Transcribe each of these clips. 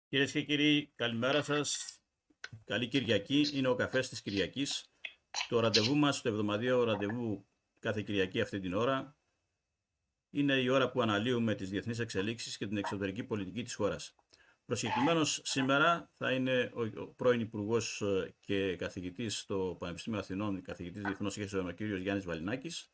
Κυρίες και κύριοι, καλημέρα σας. Καλή Κυριακή. Είναι ο καφές της Κυριακής. Το ραντεβού μας, το εβδομαδιαίο ραντεβού κάθε Κυριακή αυτή την ώρα, είναι η ώρα που αναλύουμε τις διεθνείς εξελίξεις και την εξωτερική πολιτική της χώρας. Προσκεκλημένος σήμερα θα είναι ο πρώην Υπουργός και καθηγητής στο Πανεπιστήμιο Αθηνών, καθηγητής Διεθνών Σχέσεων, ο κ. Γιάννης Βαλινάκης,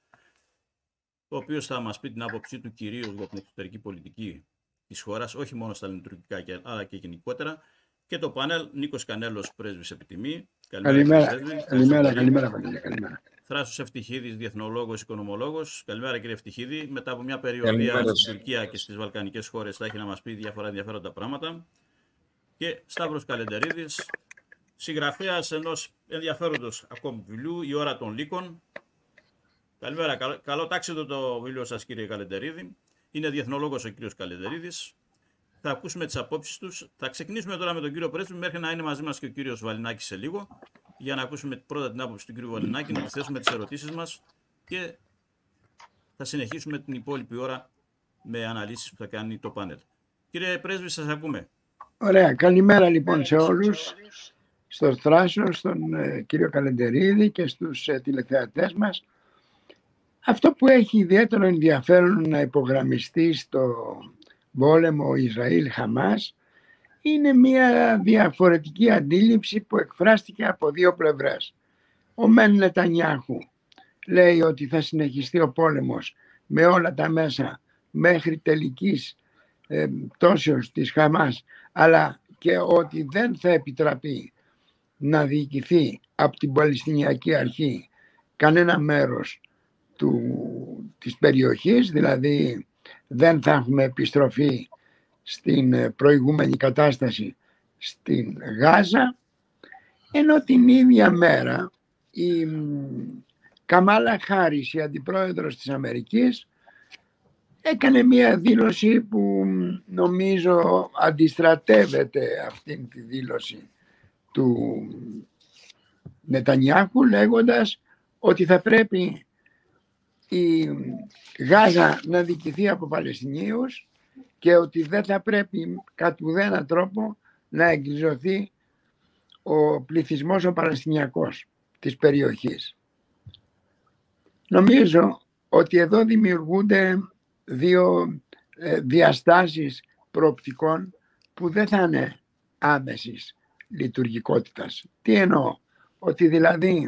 ο οποίος θα μας πει την άποψή του κυρίως για την εξωτερική πολιτική της χώρας, όχι μόνο στα λειτουργικά αλλά και γενικότερα. Και το πάνελ, Νίκος Κανέλος, πρέσβης επιτιμή. Καλημέρα. Καλημέρα. Θράσος Ευτυχίδης, διεθνολόγος, οικονομολόγος. Καλημέρα κύριε Ευτυχίδη. Μετά από μια περιοδία στην Τουρκία και στις Βαλκανικές χώρες θα έχει να μας πει διάφορα ενδιαφέροντα πράγματα. Και Σταύρος Καλεντερίδης, συγγραφέας ενός ενδιαφέροντος ακόμη βιβλίου, «Η ώρα των λύκων». Καλημέρα. Καλό τάξιδο το βιβλίο σας κύριε Καλεντερίδη. Είναι διεθνολόγος ο κύριος Καλεντερίδης. Θα ακούσουμε τις απόψεις τους. Θα ξεκινήσουμε τώρα με τον κύριο Πρέσβη μέχρι να είναι μαζί μας και ο κύριος Βαλινάκης σε λίγο, για να ακούσουμε πρώτα την άποψη του κύριου Βαλινάκη, να θέσουμε τις ερωτήσεις μας και θα συνεχίσουμε την υπόλοιπη ώρα με αναλύσεις που θα κάνει το πάνελ. Κύριε Πρέσβη, σας ακούμε. Ωραία. Καλημέρα λοιπόν σε όλους, στον Θράσο, στον κύριο Καλεντερίδη και στους τηλεθεατές μας. Αυτό που έχει ιδιαίτερο ενδιαφέρον να υπογραμμιστεί στο πόλεμο Ισραήλ-Χαμάς είναι μια διαφορετική αντίληψη που εκφράστηκε από δύο πλευρές. Ο Μεν Νετανιάχου λέει ότι θα συνεχιστεί ο πόλεμος με όλα τα μέσα μέχρι τελικής πτώσεως της Χαμάς, αλλά και ότι δεν θα επιτραπεί να διοικηθεί από την Παλαιστινιακή Αρχή κανένα μέρος της περιοχής, δηλαδή δεν θα έχουμε επιστροφή στην προηγούμενη κατάσταση στην Γάζα, ενώ την ίδια μέρα η Καμάλα Χάρις, η αντιπρόεδρος της Αμερικής, έκανε μία δήλωση που νομίζω αντιστρατεύεται αυτήν τη δήλωση του Νετανιάχου, λέγοντας ότι θα πρέπει η Γάζα να διοικηθεί από Παλαιστινίους και ότι δεν θα πρέπει κατ' ουδένα τρόπο να εκριζωθεί ο πληθυσμός ο Παλαιστινιακός της περιοχής. Νομίζω ότι εδώ δημιουργούνται δύο διαστάσεις προοπτικών που δεν θα είναι άμεσης λειτουργικότητας. Τι εννοώ? Ότι δηλαδή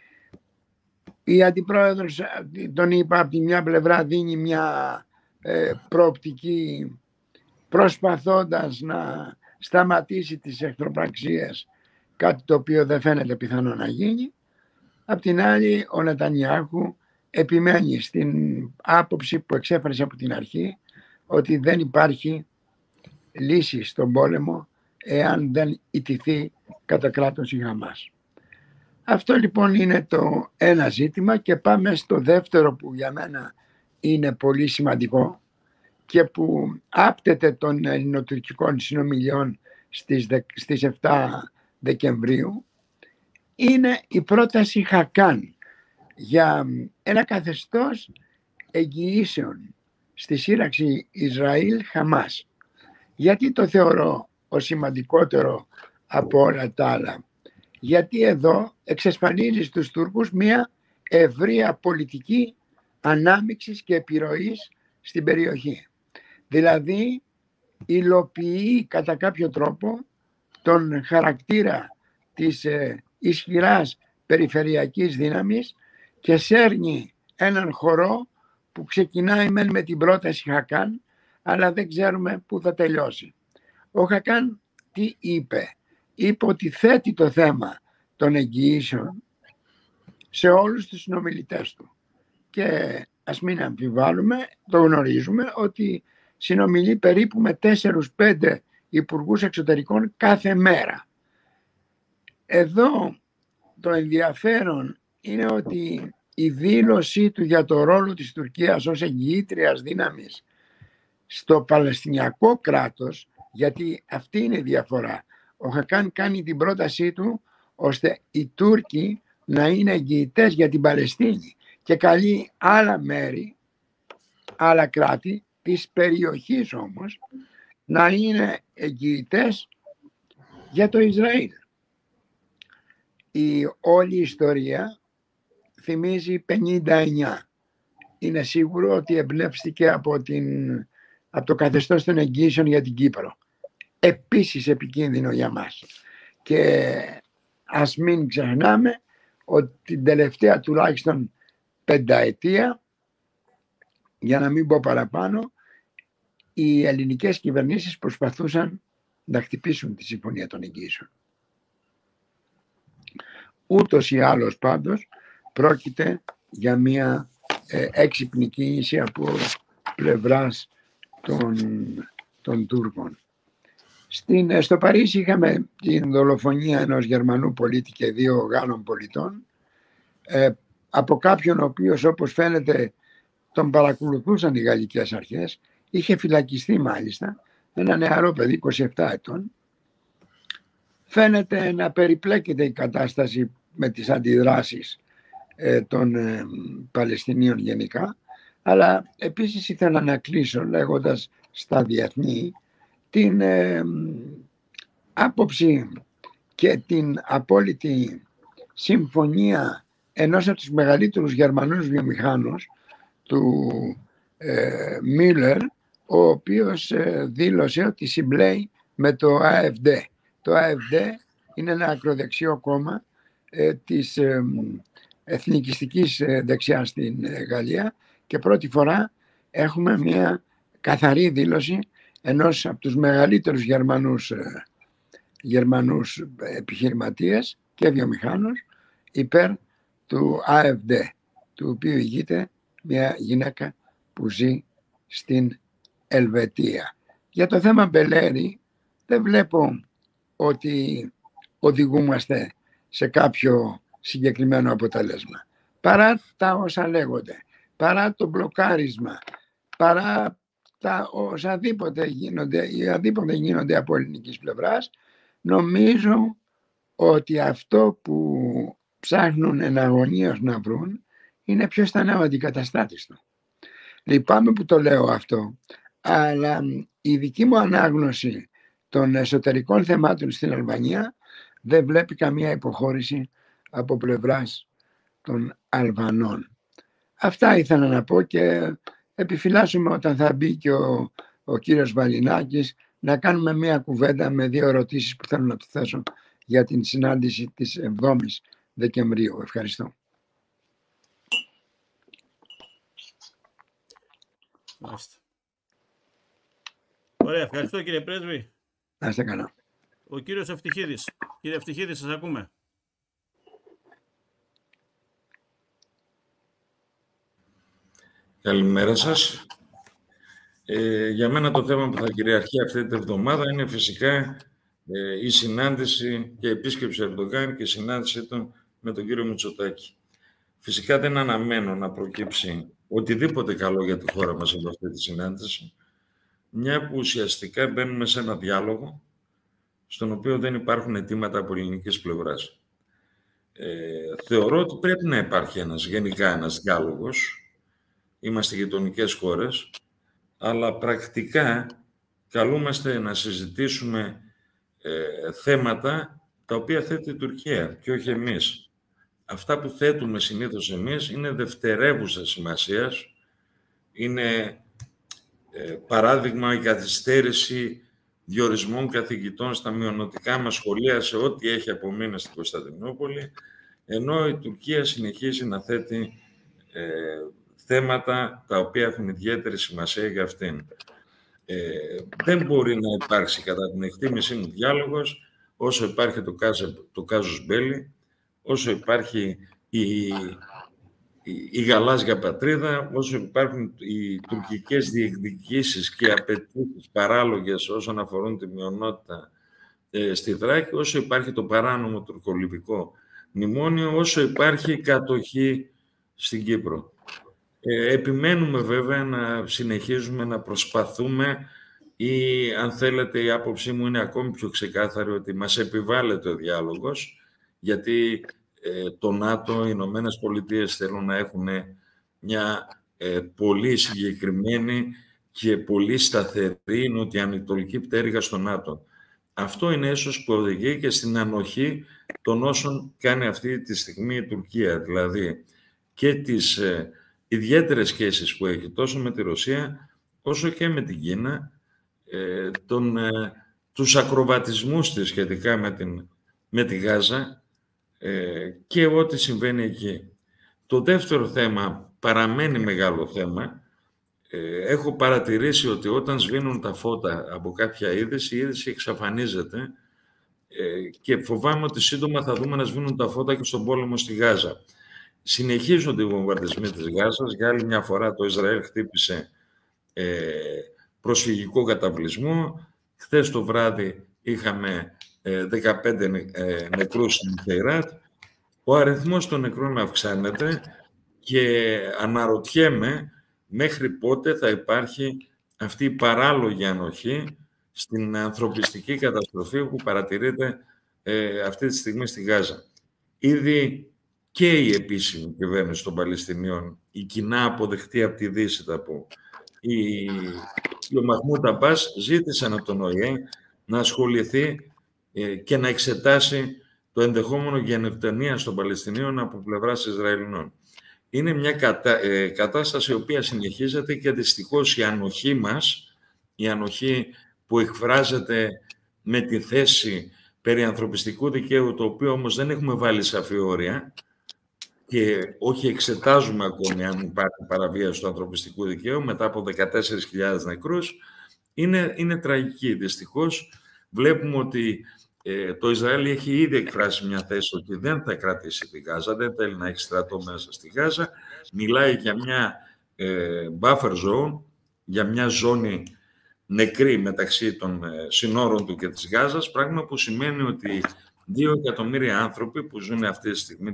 η αντιπρόεδρος, τον είπα, από τη μια πλευρά δίνει μια προοπτική προσπαθώντας να σταματήσει τις εχθροπραξίες, κάτι το οποίο δεν φαίνεται πιθανό να γίνει. Απ' την άλλη ο Νετανιάχου επιμένει στην άποψη που εξέφρασε από την αρχή, ότι δεν υπάρχει λύση στον πόλεμο εάν δεν ιτηθεί κατά κράτος η Χαμάς. Αυτό λοιπόν είναι το ένα ζήτημα και πάμε στο δεύτερο που για μένα είναι πολύ σημαντικό και που άπτεται των ελληνοτουρκικών συνομιλιών στις 7 Δεκεμβρίου. Είναι η πρόταση Χακάν για ένα καθεστώς εγγυήσεων στη σύραξη Ισραήλ-Χαμάς. Γιατί το θεωρώ ως σημαντικότερο από όλα τα άλλα? Γιατί εδώ εξασφαλίζει στους Τούρκους μια ευρεία πολιτική ανάμειξης και επιρροής στην περιοχή. Δηλαδή υλοποιεί κατά κάποιο τρόπο τον χαρακτήρα της ισχυράς περιφερειακής δύναμης και σέρνει έναν χορό που ξεκινάει με την πρόταση Χακάν, αλλά δεν ξέρουμε πού θα τελειώσει. Ο Χακάν τι είπε? Είπε ότι θέτει το θέμα των εγγυήσεων σε όλους τους συνομιλητές του. Και ας μην αμφιβάλλουμε, το γνωρίζουμε, ότι συνομιλεί περίπου με 4-5 υπουργούς εξωτερικών κάθε μέρα. Εδώ το ενδιαφέρον είναι ότι η δήλωσή του για το ρόλο της Τουρκίας ως εγγυήτριας δύναμης στο Παλαιστινιακό κράτος, γιατί αυτή είναι η διαφορά. Ο Χακάν κάνει την πρότασή του ώστε οι Τούρκοι να είναι εγγυητές για την Παλαιστίνη και καλεί άλλα μέρη, άλλα κράτη της περιοχής όμως να είναι εγγυητές για το Ισραήλ. Η όλη ιστορία θυμίζει 59. Είναι σίγουρο ότι εμπνεύστηκε από το καθεστώς των εγγύσεων για την Κύπρο. Επίσης επικίνδυνο για μας. Και ας μην ξεχνάμε ότι την τελευταία τουλάχιστον 5 ετία, για να μην πω παραπάνω, οι ελληνικές κυβερνήσεις προσπαθούσαν να χτυπήσουν τη Συμφωνία των Εγγύσεων. Ούτως ή άλλως πάντως πρόκειται για μια έξυπνη κίνηση από πλευράς των Τούρκων. Στο Παρίσι είχαμε την δολοφονία ενός Γερμανού πολίτη και 2 Γάλλων πολιτών από κάποιον ο οποίος, όπως φαίνεται, τον παρακολουθούσαν οι γαλλικές αρχές. Είχε φυλακιστεί μάλιστα, ένα νεαρό παιδί 27 ετών. Φαίνεται να περιπλέκεται η κατάσταση με τις αντιδράσεις των Παλαιστινίων γενικά, αλλά επίσης ήθελα να κλείσω λέγοντας στα διεθνή την άποψη και την απόλυτη συμφωνία ενός από τους μεγαλύτερους Γερμανούς βιομηχάνους, του Μίλλερ, ο οποίος δήλωσε ότι συμπλέει με το AfD. Το AfD είναι ένα ακροδεξιό κόμμα της εθνικιστικής δεξιάς στην Γαλλία και πρώτη φορά έχουμε μια καθαρή δήλωση ενός από τους μεγαλύτερους Γερμανούς επιχειρηματίες και βιομηχάνους υπέρ του AfD, του οποίου ηγείται μια γυναίκα που ζει στην Ελβετία. Για το θέμα Μπελέρη δεν βλέπω ότι οδηγούμαστε σε κάποιο συγκεκριμένο αποτέλεσμα. Παρά τα όσα λέγονται, παρά το μπλοκάρισμα, παρά τα οσαδήποτε γίνονται από ελληνικής πλευράς, νομίζω ότι αυτό που ψάχνουν εναγωνίως να βρουν είναι ποιος θα είναι ο αντικαταστάτης του. Λυπάμαι που το λέω αυτό, αλλά η δική μου ανάγνωση των εσωτερικών θεμάτων στην Αλβανία δεν βλέπει καμία υποχώρηση από πλευράς των Αλβανών. Αυτά ήθελα να πω και επιφυλάσσουμε όταν θα μπει και ο κύριος Βαλινάκης να κάνουμε μια κουβέντα με 2 ερωτήσεις που θέλω να του θέσω για την συνάντηση της 7ης Δεκεμβρίου. Ευχαριστώ. Ωραία, ευχαριστώ κύριε Πρέσβη. Να είστε καλά. Ο κύριος Ευτυχίδης. Κύριε Ευτυχίδη, σας ακούμε. Καλημέρα σας. Για μένα το θέμα που θα κυριαρχεί αυτή την εβδομάδα είναι φυσικά η συνάντηση και επίσκεψη Ερντογάν και η συνάντησή του με τον κύριο Μητσοτάκη. Φυσικά δεν αναμένω να προκύψει οτιδήποτε καλό για τη χώρα μας από αυτή τη συνάντηση, μια που ουσιαστικά μπαίνουμε σε ένα διάλογο στον οποίο δεν υπάρχουν αιτήματα από ελληνικής πλευράς. Θεωρώ ότι πρέπει να υπάρχει γενικά ένας διάλογος. Είμαστε γειτονικές χώρες, αλλά πρακτικά καλούμαστε να συζητήσουμε θέματα τα οποία θέτει η Τουρκία και όχι εμείς. Αυτά που θέτουμε συνήθως εμείς είναι δευτερεύουσας σημασίας. Είναι παράδειγμα η καθυστέρηση διορισμών καθηγητών στα μειονοτικά μας σχολεία σε ό,τι έχει απομείνει στην Κωνσταντινούπολη, ενώ η Τουρκία συνεχίζει να θέτει θέματα τα οποία έχουν ιδιαίτερη σημασία για αυτήν. Δεν μπορεί να υπάρξει κατά την εκτίμησή μου διάλογος όσο υπάρχει το κάζος Μπέλη, όσο υπάρχει η γαλάζια πατρίδα, όσο υπάρχουν οι τουρκικές διεκδικήσεις και απαιτήσεις παράλογες όσον αφορούν τη μειονότητα στη Θράκη, όσο υπάρχει το παράνομο τουρκολιβικό μνημόνιο, όσο υπάρχει κατοχή στην Κύπρο. Επιμένουμε βέβαια να συνεχίζουμε να προσπαθούμε ή αν θέλετε η άποψή μου είναι ακόμη πιο ξεκάθαρη ότι μας επιβάλλεται ο διάλογος, γιατί το ΝΑΤΟ, οι Ηνωμένες Πολιτείες θέλουν να έχουν μια πολύ συγκεκριμένη και πολύ σταθερή νοτιοανατολική πτέρυγα στο ΝΑΤΟ. Αυτό είναι ίσως που οδηγεί και στην ανοχή των όσων κάνει αυτή τη στιγμή η Τουρκία. Δηλαδή και τις ιδιαίτερες σχέσεις που έχει τόσο με τη Ρωσία όσο και με την Κίνα, τους ακροβατισμούς της σχετικά με τη Γάζα και ό,τι συμβαίνει εκεί. Το δεύτερο θέμα παραμένει μεγάλο θέμα. Έχω παρατηρήσει ότι όταν σβήνουν τα φώτα από κάποια είδηση, η είδηση εξαφανίζεται και φοβάμαι ότι σύντομα θα δούμε να σβήνουν τα φώτα και στον πόλεμο στη Γάζα. Συνεχίζονται οι βομβαρδισμοί της Γάζας. Για άλλη μια φορά το Ισραήλ χτύπησε προσφυγικό καταβλισμό. Χθες το βράδυ είχαμε 15 νεκρούς στην Φεϊράτ. Ο αριθμός των νεκρών αυξάνεται και αναρωτιέμαι μέχρι πότε θα υπάρχει αυτή η παράλογη ανοχή στην ανθρωπιστική καταστροφή που παρατηρείται αυτή τη στιγμή στη Γάζα. Ήδη και η επίσημη κυβέρνηση των Παλαιστινίων, η κοινά αποδεχτή από τη Δύση, θα πω, ο Μαχμούντ Αμπάς ζήτησαν από τον ΟΗΕ να ασχοληθεί και να εξετάσει το ενδεχόμενο γενοκτονίας των Παλαιστινίων από πλευράς Ισραηλινών. Είναι μια κατάσταση η οποία συνεχίζεται και δυστυχώς η ανοχή μας, η ανοχή που εκφράζεται με τη θέση περί ανθρωπιστικού δικαίου, το οποίο όμως δεν έχουμε βάλει σαφή όρια και όχι εξετάζουμε ακόμη αν υπάρχει παραβίαση του ανθρωπιστικού δικαίου μετά από 14.000 νεκρούς, είναι τραγική. Δυστυχώς βλέπουμε ότι το Ισραήλ έχει ήδη εκφράσει μια θέση ότι δεν θα κρατήσει τη Γάζα, δεν θέλει να έχει στρατό μέσα στη Γάζα. Μιλάει για μια buffer zone, για μια ζώνη νεκρή μεταξύ των συνόρων του και της Γάζας, πράγμα που σημαίνει ότι 2 εκατομμύρια άνθρωποι που ζουν αυτή τη στιγμή,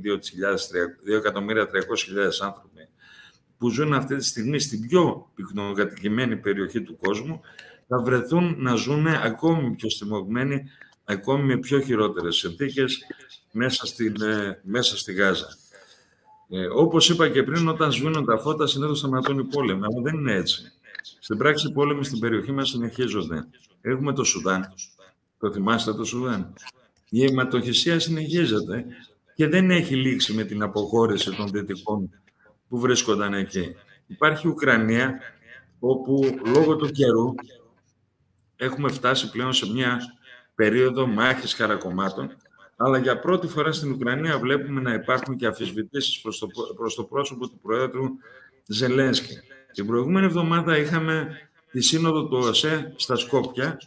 2.300.000 άνθρωποι που ζουν αυτή τη στιγμή στην πιο πυκνοκατοικημένη περιοχή του κόσμου, θα βρεθούν να ζουν ακόμη πιο στιμωγμένοι, ακόμη με πιο χειρότερες συνθήκες μέσα στη Γάζα. Όπως είπα και πριν, όταν σβήνουν τα φώτα, συνήθως σταματούν οι πόλεμοι, αλλά δεν είναι έτσι. Στην πράξη, οι πόλεμοι στην περιοχή μας συνεχίζονται. Έχουμε το Σουδάν. Το θυμάστε το Σουδάν? Η αιματοχυσία συνεχίζεται και δεν έχει λήξει με την αποχώρηση των Δυτικών που βρίσκονταν εκεί. Υπάρχει η Ουκρανία, όπου λόγω του καιρού έχουμε φτάσει πλέον σε μια περίοδο μάχης χαρακομμάτων, αλλά για πρώτη φορά στην Ουκρανία βλέπουμε να υπάρχουν και αμφισβητήσεις προς το πρόσωπο του Προέδρου Ζελένσκι. Την προηγούμενη εβδομάδα είχαμε τη σύνοδο του ΟΑΣΕ στα Σκόπια.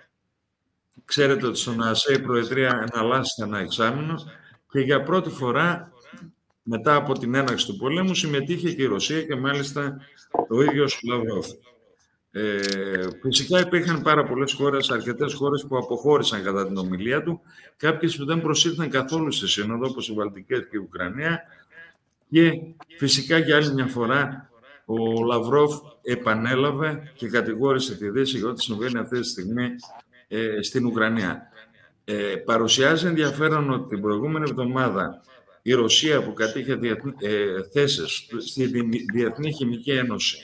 Ξέρετε ότι στον ΟΑΣΕ η Προεδρία εναλλάσσεται ένα εξάμηνο και για πρώτη φορά μετά από την έναρξη του πολέμου συμμετείχε και η Ρωσία και μάλιστα ο ίδιος Λαυρόφ. Φυσικά υπήρχαν πάρα πολλές χώρες, αρκετές χώρες που αποχώρησαν κατά την ομιλία του, κάποιες που δεν προσήλθαν καθόλου στη σύνοδο, όπως οι Βαλτικές και η Ουκρανία, και φυσικά για άλλη μια φορά ο Λαυρόφ επανέλαβε και κατηγόρησε τη Δύση για ό,τι συμβαίνει αυτή τη στιγμή στην Ουκρανία. Παρουσιάζει ενδιαφέρον ότι την προηγούμενη εβδομάδα η Ρωσία, που κατήχε θέσεις στη Διεθνή Χημική Ένωση,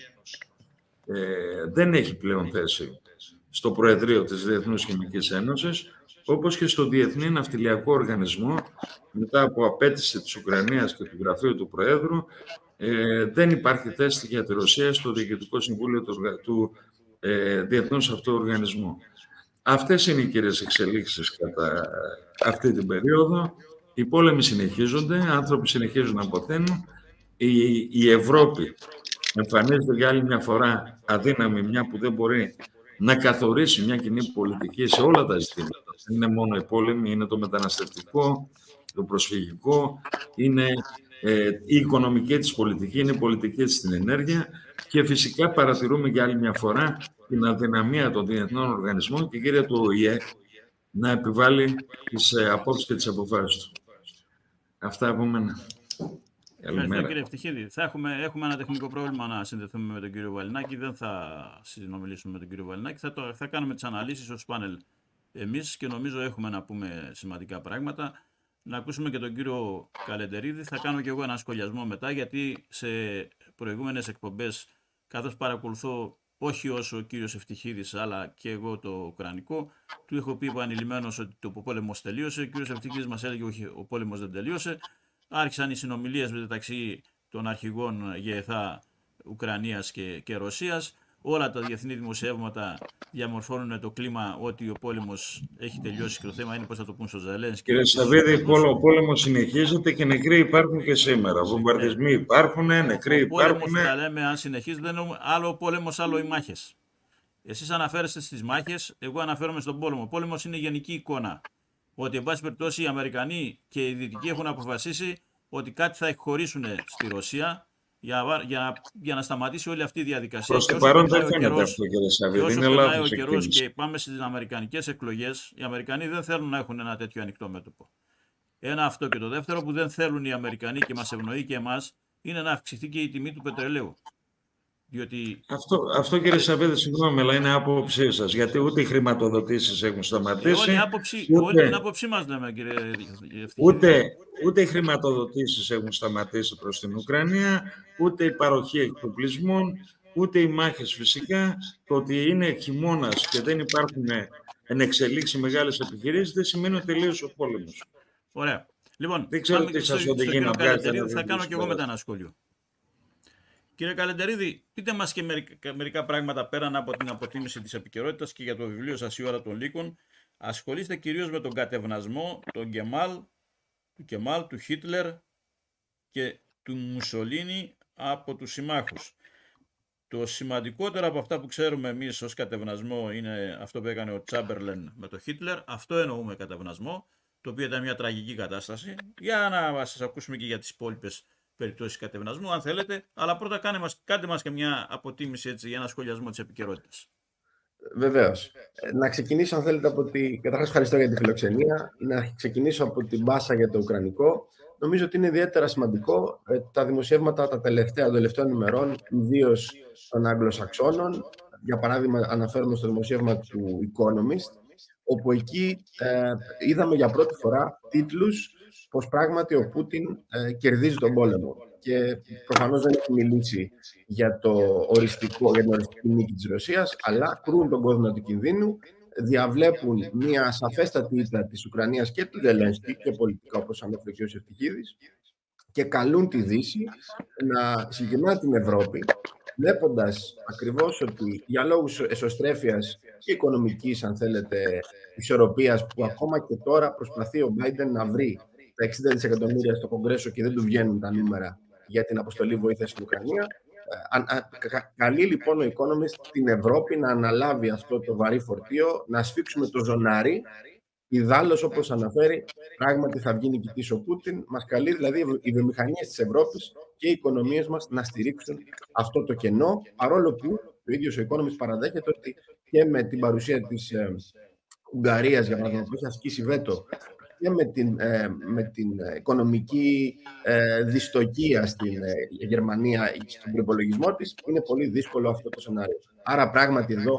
δεν έχει πλέον θέση στο Προεδρείο της Διεθνούς Χημικής Ένωσης, όπως και στο Διεθνή Ναυτιλιακό Οργανισμό, μετά από απέτηση της Ουκρανίας και του Γραφείου του Προέδρου, δεν υπάρχει θέση για τη Ρωσία στο Διοικητικό Συμβούλιο του Διεθνούς Αυτού Οργανισμού. Αυτές είναι οι κύριες εξελίξεις κατά αυτή την περίοδο. Οι πόλεμοι συνεχίζονται, άνθρωποι συνεχίζουν να αποθένουν. Η Ευρώπη εμφανίζεται για άλλη μια φορά αδύναμη, μια που δεν μπορεί να καθορίσει μια κοινή πολιτική σε όλα τα ζητήματα. Δεν είναι μόνο οι πόλεμοι, είναι το μεταναστευτικό, το προσφυγικό, είναι η οικονομική της πολιτική, είναι η πολιτική της στην ενέργεια και φυσικά παρατηρούμε για άλλη μια φορά την αδυναμία των διεθνών οργανισμών και κυρία του ΟΗΕ να επιβάλλει τις απόψεις και τις αποφάσεις του. Αυτά από μένα. Ευχαριστώ, κύριε Ευτυχίδη. Έχουμε ένα τεχνικό πρόβλημα να συνδεθούμε με τον κύριο Βαλινάκη. Δεν θα συνομιλήσουμε με τον κύριο Βαλινάκη. Θα κάνουμε τις αναλύσεις ως πάνελ εμείς και νομίζω έχουμε να πούμε σημαντικά πράγματα. Να ακούσουμε και τον κύριο Καλεντερίδη. Θα κάνω και εγώ ένα σχολιασμό μετά, γιατί σε προηγούμενες εκπομπές, καθώς παρακολουθώ όχι όσο ο κύριος Ευτυχίδης, αλλά και εγώ το Ουκρανικό. Του έχω πει επανειλημμένος ότι το πόλεμος τελείωσε. Ο κύριος Ευτυχίδης μας έλεγε όχι, ο πόλεμος δεν τελείωσε. Άρχισαν οι συνομιλίες μεταξύ των αρχηγών ΓΕΘΑ Ουκρανίας και Ρωσίας. Όλα τα διεθνή δημοσιεύματα διαμορφώνουν το κλίμα ότι ο πόλεμος έχει τελειώσει και το θέμα είναι πώς θα το πούν στο Ζελένσκι. Κύριε Σαββίδη, ο πόλεμος συνεχίζεται και νεκροί υπάρχουν και σήμερα. Βομβαρδισμοί υπάρχουν, νεκροί υπάρχουν. Ο πόλεμος, τα λέμε, αν συνεχίζει, δεν είναι άλλο ο πόλεμος, άλλο οι μάχες. Εσείς αναφέρεστε στις μάχες, εγώ αναφέρομαι στον πόλεμο. Ο πόλεμος είναι γενική εικόνα. Ότι, εν πάση περιπτώσει, οι Αμερικανοί και οι Δυτικοί έχουν αποφασίσει ότι κάτι θα εκχωρήσουν στη Ρωσία για να σταματήσει όλη αυτή η διαδικασία. Προς το παρόν δεν φαίνεται αυτό, κύριε Σαββίδη. Όσο περνάει ο καιρός και πάμε στις αμερικανικές εκλογές, οι Αμερικανοί δεν θέλουν να έχουν ένα τέτοιο ανοιχτό μέτωπο. Ένα αυτό, και το δεύτερο που δεν θέλουν οι Αμερικανοί και μας ευνοεί και εμάς είναι να αυξηθεί και η τιμή του πετρελαίου. Διότι... Αυτό κύριε Σαββίδη, συγγνώμη, αλλά είναι άποψή σας. Γιατί ούτε οι χρηματοδοτήσεις έχουν σταματήσει. Όλη την άποψή μας λέμε, κύριε Ευτυχίδη. Ούτε οι χρηματοδοτήσεις έχουν σταματήσει προς την Ουκρανία, ούτε η παροχή εκποπλισμών, ούτε οι μάχες φυσικά. Το ότι είναι χειμώνας και δεν υπάρχουν ενεξελίξει μεγάλες επιχειρήσεις δεν σημαίνει ότι τελείωσε ο πόλεμος. Ωραία. Λοιπόν, δεν ξέρω τι σας οδηγεί να βγάλετε. Θα κάνω και εγώ μετά ένα σχόλιο. Κύριε Καλεντερίδη, πείτε μας και μερικά πράγματα πέραν από την αποτίμηση της επικαιρότητας και για το βιβλίο σας «Η ώρα των λύκων». Ασχολείστε κυρίως με τον κατευνασμό του Κεμάλ, του Χίτλερ και του Μουσολίνι από τους συμμάχους. Το σημαντικότερο από αυτά που ξέρουμε εμείς ως κατευνασμό είναι αυτό που έκανε ο Τσάμπερλεν με τον Χίτλερ. Αυτό εννοούμε κατευνασμό, το οποίο ήταν μια τραγική κατάσταση. Για να σας ακούσουμε και για τις υπόλοιπες περιπτώσεις κατευνασμού, αν θέλετε, αλλά πρώτα κάντε μας και μια αποτίμηση έτσι, για ένα σχολιασμό της επικαιρότητας. Βεβαίως. Να ξεκινήσω, αν θέλετε, καταρχάς ευχαριστώ για τη φιλοξενία. Να ξεκινήσω από την μπάσα για το Ουκρανικό. Νομίζω ότι είναι ιδιαίτερα σημαντικό τα δημοσιεύματα των τελευταίων ημερών, ιδίως των Αγγλοσαξώνων. Για παράδειγμα, αναφέρομαι στο δημοσίευμα του Economist, όπου εκεί είδαμε για πρώτη φορά τίτλους πως πράγματι ο Πούτιν κερδίζει τον πόλεμο. Και προφανώς δεν έχει μιλήσει για την οριστική νίκη της Ρωσίας, αλλά κρούν τον κόδωνα του κινδύνου, διαβλέπουν μια σαφέστατη ήττα της Ουκρανίας και του Ζελένσκι και πολιτικά, όπως ανέφερε και ο Ευτυχίδης, και καλούν τη Δύση, συγκεκριμένα την Ευρώπη, βλέποντας ακριβώς ότι για λόγους εσωστρέφειας και οικονομικής, αν θέλετε, ισορροπίας, που ακόμα και τώρα προσπαθεί ο Biden να βρει τα 60 δισεκατομμύρια στο Κογκρέσο και δεν του βγαίνουν τα νούμερα για την αποστολή βοήθειας στην Ουκρανία. Καλεί λοιπόν ο Economist την Ευρώπη να αναλάβει αυτό το βαρύ φορτίο, να σφίξουμε το ζωνάρι. Ιδάλλως, όπως αναφέρει, πράγματι θα βγει νικητής ο Πούτιν. Μας καλεί δηλαδή οι βιομηχανίες της Ευρώπης και οι οικονομίες μας να στηρίξουν αυτό το κενό, παρόλο που ο ίδιος ο Economist παραδέχεται ότι και με την παρουσία της Ουγγαρίας, για παράδειγμα, που έχει ασκήσει βέτο, και με την οικονομική δυστοκία στην Γερμανία στον προϋπολογισμό της, είναι πολύ δύσκολο αυτό το σενάριο. Άρα πράγματι εδώ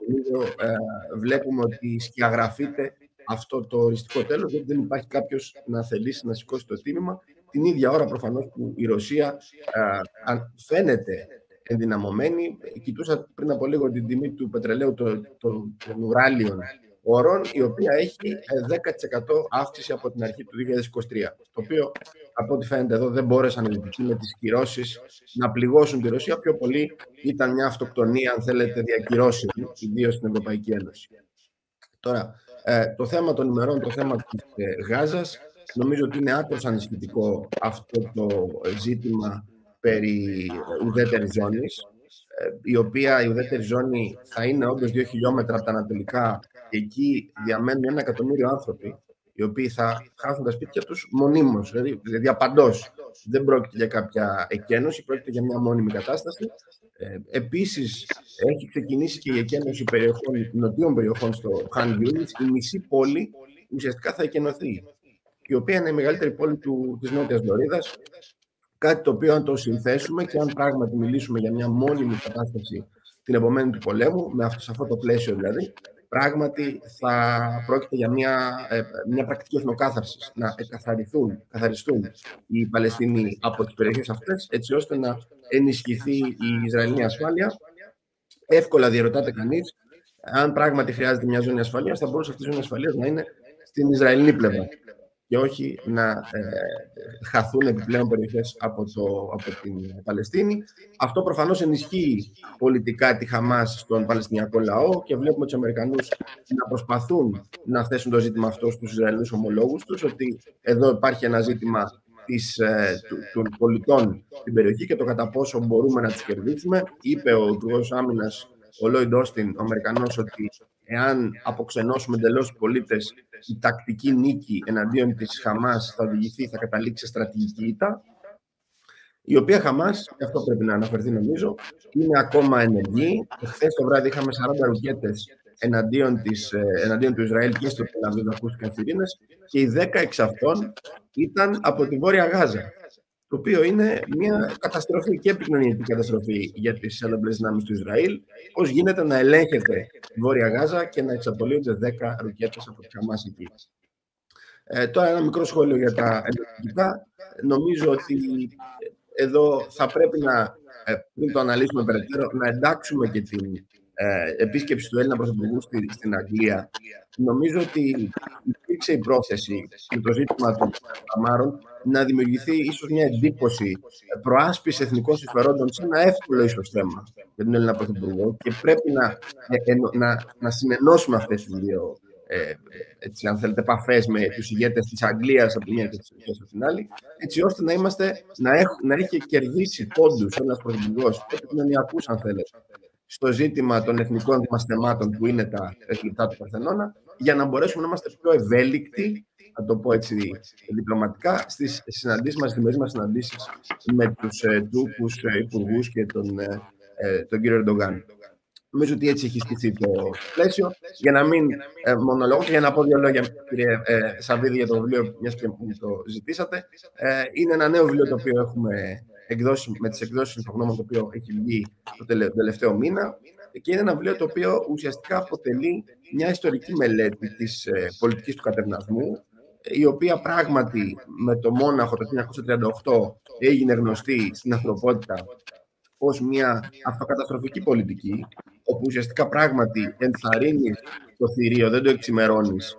βλέπουμε ότι σκιαγραφείται αυτό το οριστικό τέλος, γιατί δεν υπάρχει κάποιος να θελήσει να σηκώσει το τίμημα. Την ίδια ώρα προφανώς που η Ρωσία φαίνεται ενδυναμωμένη. Κοιτούσα πριν από λίγο την τιμή του πετρελαίου των Ουράλιων όρων, η οποία έχει 10% αύξηση από την αρχή του 2023. Το οποίο, από ό,τι φαίνεται εδώ, δεν μπόρεσαν οι Δυτικοί με τις κυρώσεις να πληγώσουν τη Ρωσία. Πιο πολύ ήταν μια αυτοκτονία, αν θέλετε, διακυρώσεων, ιδίως στην Ευρωπαϊκή Ένωση. Τώρα, το θέμα των ημερών, το θέμα της Γάζας, νομίζω ότι είναι άκρως ανησυχητικό αυτό το ζήτημα περί ουδέτερης ζώνης, η οποία η ουδέτερη ζώνη θα είναι όντως 2 χιλιόμετρα από τα ανατολικά, και εκεί διαμένουν 1 εκατομμύριο άνθρωποι, οι οποίοι θα χάσουν τα σπίτια τους μονίμως, δηλαδή απαντός. Δεν πρόκειται για κάποια εκένωση, πρόκειται για μια μόνιμη κατάσταση. Επίσης, έχει ξεκινήσει και η εκένωση νοτίων περιοχών στο Χαν Γιούνις. Η μισή πόλη ουσιαστικά θα εκενωθεί, η οποία είναι η μεγαλύτερη πόλη της Νότιας Λωρίδας. Κάτι το οποίο, αν το συνθέσουμε και αν πράγματι μιλήσουμε για μια μόνιμη κατάσταση την επομένη του πολέμου, σε αυτό το πλαίσιο δηλαδή, πράγματι θα πρόκειται για μια πρακτική εθνοκάθαρση. Να καθαριστούν οι Παλαιστίνοι από τις περιοχές αυτές, έτσι ώστε να ενισχυθεί η Ισραηλινή ασφάλεια. εύκολα διερωτάται κανείς αν πράγματι χρειάζεται μια ζώνη ασφαλείας, θα μπορούσε αυτή η ζώνη ασφαλείας να είναι στην Ισραηλινή πλευρά και όχι να χαθούν επιπλέον περιοχές από την Παλαιστίνη. Αυτό προφανώς ενισχύει πολιτικά τη Χαμάς στον Παλαιστινιακό λαό και βλέπουμε τους Αμερικανούς να προσπαθούν να θέσουν το ζήτημα αυτό στους Ισραηλινούς ομολόγους τους, ότι εδώ υπάρχει ένα ζήτημα των πολιτών στην περιοχή και το κατά πόσο μπορούμε να τις κερδίσουμε. Είπε ο Υπουργός Άμυνας, ο Λόιντ Όστιν, ο Αμερικανός, ότι εάν αποξενώσουμε εντελώς τους πολίτες, η τακτική νίκη εναντίον της Χαμάς θα καταλήξει σε στρατηγική ήττα, η οποία Χαμάς, και αυτό πρέπει να αναφερθεί νομίζω, είναι ακόμα ενεργή. Χθες το βράδυ είχαμε 40 ρουκέτες εναντίον του Ισραήλ και στο Τελ Αβίβ, ακούστηκαν σιρήνες, και οι 10 εξ αυτών ήταν από τη Βόρεια Γάζα, το οποίο είναι μια καταστροφή και επικοινωνιακή καταστροφή για τις ένοπλες δυνάμεις του Ισραήλ. Πώς γίνεται να ελέγχεται η Βόρεια Γάζα και να εξαπολύονται 10 ρουκέτες από τη Χαμάς εκεί. Τώρα ένα μικρό σχόλιο για τα ενεργητικά. Νομίζω ότι εδώ θα πρέπει πριν το αναλύσουμε περαιτέρω, να εντάξουμε και την επίσκεψη του Έλληνα Πρωθυπουργού στην Αγγλία. Νομίζω ότι υπήρξε η πρόθεση και το ζήτημα των Αμάρων να δημιουργηθεί ίσως μια εντύπωση προάσπιση εθνικών συμφερόντων σε ένα εύκολο ίσως θέμα για τον Έλληνα Πρωθυπουργό, και πρέπει να συνενώσουμε αυτές τις δύο αν θέλετε, επαφές με τους ηγέτες της Αγγλίας από τη μία και της Τουρκίας από την άλλη, έτσι ώστε να έχει κερδίσει πόντους ένας πρωθυπουργός επικοινωνιακούς, αν θέλετε, στο ζήτημα των εθνικών μας θεμάτων που είναι τα λεπτά του Παρθενώνα, για να μπορέσουμε να είμαστε πιο ευέλικτοι, να το πω έτσι διπλωματικά, στις συναντήσεις μας, στις διμερείς μας συναντήσεις με τους Τούρκους υπουργούς και τον κύριο Ερντογάν. Νομίζω ότι έτσι έχει στηθεί το πλαίσιο. Για να μην μονολογώ και για να πω δύο λόγια, κύριε Σαββίδη, για το βιβλίο, μιας και μου το ζητήσατε. Είναι ένα νέο βιβλίο το οποίο έχουμε εκδώσει με τις εκδόσεις Συμφωνόμων, το οποίο έχει βγει το τελευταίο μήνα, και είναι ένα βιβλίο το οποίο ουσιαστικά αποτελεί μια ιστορική μελέτη της πολιτικής του κατευνασμού, η οποία πράγματι με το Μόναχο το 1938 έγινε γνωστή στην ανθρωπότητα ως μια αυτοκαταστροφική πολιτική, όπου ουσιαστικά πράγματι ενθαρρύνεις το θηρίο, δεν το εξημερώνεις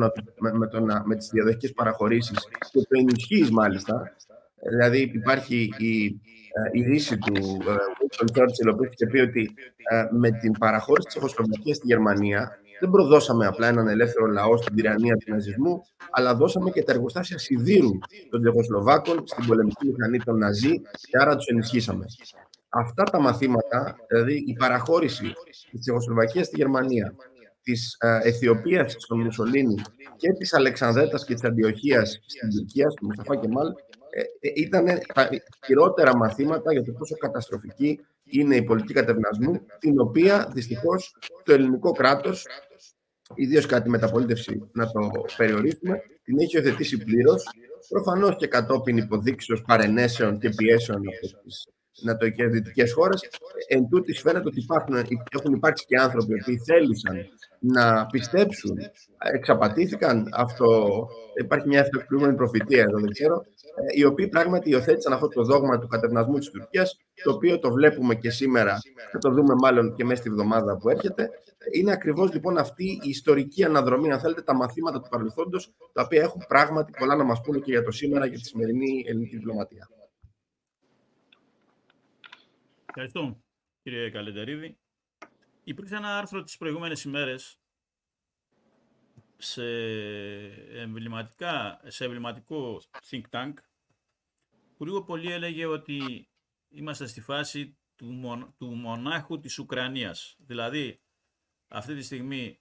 με τις διαδοχικές παραχωρήσεις, και το ενισχύεις μάλιστα. Δηλαδή υπάρχει η ρίση του Winston Churchill, ο οποίος είχε πει ότι με την παραχώρηση της Τσεχοσλοβακίας στη Γερμανία δεν προδώσαμε απλά έναν ελεύθερο λαό στην τυραννία του ναζισμού, αλλά δώσαμε και τα εργοστάσια σιδήρου των Τσεχοσλοβάκων στην πολεμική μηχανή των Ναζί, και άρα τους ενισχύσαμε. Αυτά τα μαθήματα, δηλαδή η παραχώρηση της Τσεχοσλοβακίας στη Γερμανία, της Αιθιοπίας στον Μουσολίνι και της Αλεξανδρέτας και της Αντιοχίας στην Τουρκία, στον Μουσταφά Κεμάλ, ήταν τα χειρότερα μαθήματα για το πόσο καταστροφική είναι η πολιτική κατευνασμού, την οποία δυστυχώς το ελληνικό κράτος, ιδίως κατά τη μεταπολίτευση, να το περιορίσουμε, την έχει υιοθετήσει πλήρως, προφανώς και κατόπιν υποδείξεως παρενέσεων και πιέσεων από τις νατοικές δυτικές χώρες. Εν τούτης φαίνεται ότι έχουν υπάρξει και άνθρωποι που θέλησαν να πιστέψουν, εξαπατήθηκαν. Υπάρχει μια ευτεχνούμενη προφητεία εδώ, δεν ξέρω, οι οποίοι πράγματι υιοθέτησαν αυτό το δόγμα του κατευνασμού της Τουρκίας, το οποίο το βλέπουμε και σήμερα, θα το δούμε μάλλον και μέσα στη βδομάδα που έρχεται. Είναι ακριβώς λοιπόν αυτή η ιστορική αναδρομή, αν θέλετε, τα μαθήματα του παρελθόντος, τα οποία έχουν πράγματι πολλά να μας πούνε και για το σήμερα, για τη σημερινή ελληνική διπλωματία. Ευχαριστώ, κύριε Καλεντερίδη. Υπήρξε ένα άρθρο τις προηγούμενες ημέρες σε εμβληματικό think tank, που λίγο πολύ έλεγε ότι είμαστε στη φάση του μονάχου της Ουκρανίας. Δηλαδή, αυτή τη στιγμή,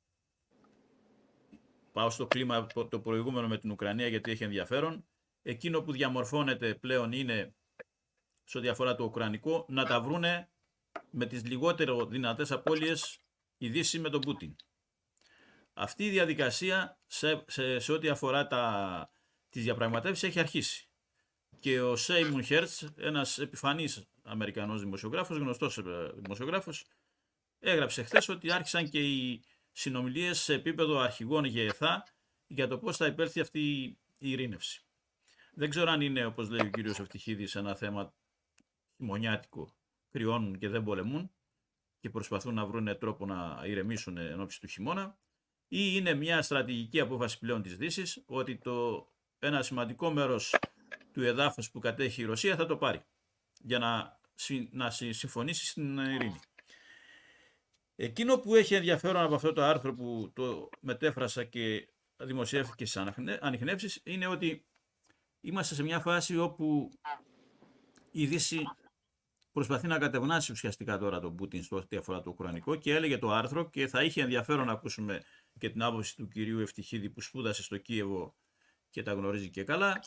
πάω στο κλίμα το προηγούμενο με την Ουκρανία γιατί έχει ενδιαφέρον, εκείνο που διαμορφώνεται πλέον είναι, σε ό,τι αφορά το ουκρανικό, να τα βρούνε με τις λιγότερο δυνατές απώλειες η Δύση με τον Πούτιν. Αυτή η διαδικασία σε ό,τι αφορά τις διαπραγματεύσεις έχει αρχίσει. Και ο Σέιμουν Χέρτς, ένας επιφανής Αμερικανός δημοσιογράφος, γνωστός δημοσιογράφος, έγραψε χθες ότι άρχισαν και οι συνομιλίες σε επίπεδο αρχηγών ΓΕΘΑ για το πώς θα υπέλθει αυτή η ειρήνευση. Δεν ξέρω αν είναι, όπως λέει ο κύριος Ευτυχίδης, ένα θέμα χειμωνιάτικο, κρυώνουν και δεν πολεμούν, και προσπαθούν να βρουν τρόπο να ηρεμήσουν εν ώψη του χειμώνα, ή είναι μια στρατηγική απόφαση πλέον της Δύσης ότι ένα σημαντικό μέρος του εδάφους που κατέχει η Ρωσία θα το πάρει για να συμφωνήσει στην ειρήνη. Εκείνο που έχει ενδιαφέρον από αυτό το άρθρο που το μετέφρασα και δημοσιεύτηκε στις ανιχνεύσεις είναι ότι είμαστε σε μια φάση όπου η Δύση προσπαθεί να κατευνάσει ουσιαστικά τώρα τον Πούτιν στο ό,τι αφορά το ουκρανικό, και έλεγε το άρθρο, και θα είχε ενδιαφέρον να ακούσουμε και την άποψη του κυρίου Ευτυχίδη που σπούδασε στο Κίεβο και τα γνωρίζει και καλά,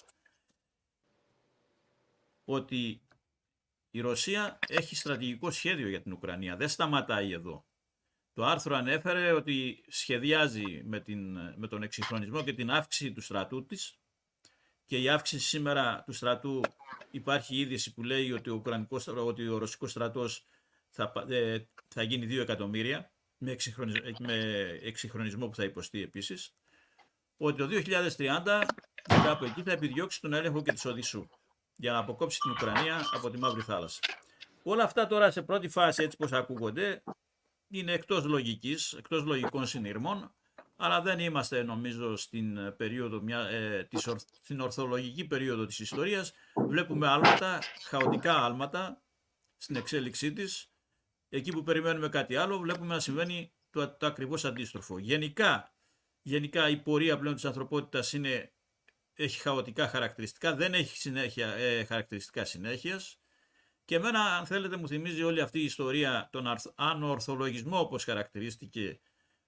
ότι η Ρωσία έχει στρατηγικό σχέδιο για την Ουκρανία, δεν σταματάει εδώ. Το άρθρο ανέφερε ότι σχεδιάζει με τον εξυγχρονισμό και την αύξηση του στρατού της, και η αύξηση σήμερα του στρατού, υπάρχει είδηση που λέει ότι ο ρωσικός στρατός θα γίνει 2 εκατομμύρια με εξυγχρονισμό που θα υποστεί επίσης, ότι το 2030 κάπου εκεί θα επιδιώξει τον έλεγχο και της Οδυσσού για να αποκόψει την Ουκρανία από τη Μαύρη Θάλασσα. Όλα αυτά τώρα σε πρώτη φάση, έτσι πως ακούγονται, είναι εκτός λογικής, εκτός λογικών συνειρμών, αλλά δεν είμαστε νομίζω στην ορθολογική περίοδο της ιστορίας. Βλέπουμε άλματα, χαοτικά άλματα στην εξέλιξή της. Εκεί που περιμένουμε κάτι άλλο βλέπουμε να συμβαίνει το ακριβώς αντίστροφο. Γενικά η πορεία πλέον της ανθρωπότητας έχει χαοτικά χαρακτηριστικά, δεν έχει χαρακτηριστικά συνέχειας. Και εμένα, αν θέλετε, μου θυμίζει όλη αυτή η ιστορία τον ανορθολογισμό, όπως χαρακτηρίστηκε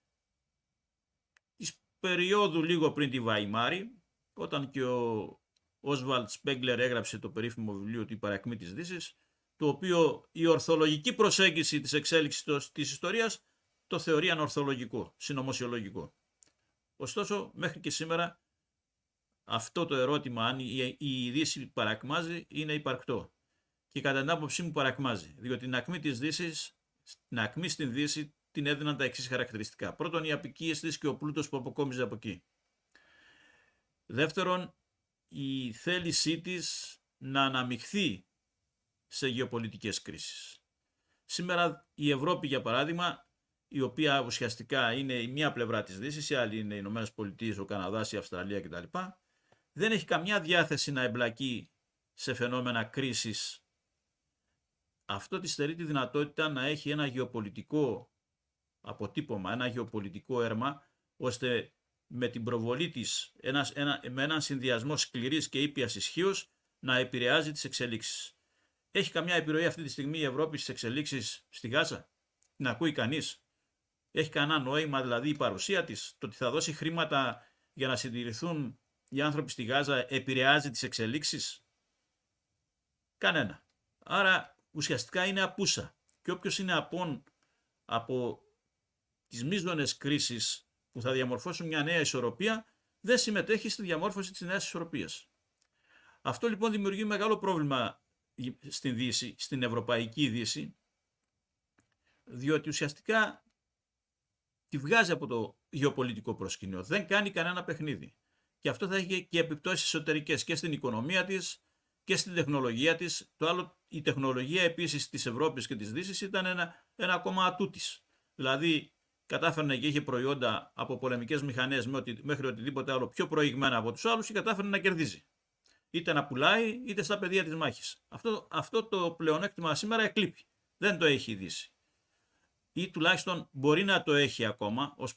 της περίοδου λίγο πριν τη Βαϊμάρη, όταν και ο Όσβαλτ Σπέγγλερ έγραψε το περίφημο βιβλίο του «Η παρακμή της Δύσης», το οποίο η ορθολογική προσέγγιση της εξέλιξης της ιστορίας το θεωρεί ανορθολογικό, συνωμοσιολογικό. Ωστόσο, μέχρι και σήμερα αυτό το ερώτημα, αν η Δύση παρακμάζει, είναι υπαρκτό. Και κατά την άποψή μου παρακμάζει, διότι την ακμή της Δύσης, την ακμή στην Δύση την έδιναν τα εξής χαρακτηριστικά. Πρώτον, οι απικίες της και ο πλούτος που αποκόμιζε από εκεί. Δεύτερον, η θέλησή της να αναμειχθεί σε γεωπολιτικές κρίσεις. Σήμερα η Ευρώπη, για παράδειγμα, η οποία ουσιαστικά είναι η μία πλευρά της Δύσης, η άλλη είναι οι Ηνωμένες Πολιτείες, ο Καναδάς, η Αυστραλία κτλ., δεν έχει καμιά διάθεση να εμπλακεί σε φαινόμενα κρίσης. Αυτό της στερεί τη δυνατότητα να έχει ένα γεωπολιτικό αποτύπωμα, ένα γεωπολιτικό έρμα, ώστε με την προβολή της, με έναν συνδυασμό σκληρής και ήπιας ισχύως, να επηρεάζει τις εξελίξεις. Έχει καμιά επιρροή αυτή τη στιγμή η Ευρώπη στις εξελίξεις στη Γάζα? Την ακούει κανείς? Έχει κανένα νόημα δηλαδή η παρουσία της? Το ότι θα δώσει χρήματα για να συντηρηθούν οι άνθρωποι στη Γάζα επηρεάζει τις εξελίξεις? Κανένα. Άρα ουσιαστικά είναι απούσα. Και όποιος είναι απόν από τις μείζονες κρίσεις που θα διαμορφώσουν μια νέα ισορροπία, δεν συμμετέχει στη διαμόρφωση της νέας ισορροπίας. Αυτό λοιπόν δημιουργεί μεγάλο πρόβλημα στην Δύση, στην Ευρωπαϊκή Δύση, διότι ουσιαστικά τη βγάζει από το γεωπολιτικό προσκήνιο. Δεν κάνει κανένα παιχνίδι. Και αυτό θα έχει και επιπτώσεις εσωτερικές και στην οικονομία της και στην τεχνολογία της. Το άλλο, η τεχνολογία επίσης της Ευρώπης και της Δύσης ήταν ένα ακόμα ατού της. Δηλαδή κατάφερνε και είχε προϊόντα από πολεμικές μηχανές μέχρι οτιδήποτε άλλο πιο προηγμένα από τους άλλους και κατάφερνε να κερδίζει. Είτε να πουλάει είτε στα πεδία της μάχης. Αυτό το πλεονέκτημα σήμερα εκλείπει. Δεν το έχει η Δύση. Ή τουλάχιστον μπορεί να το έχει ακόμα ως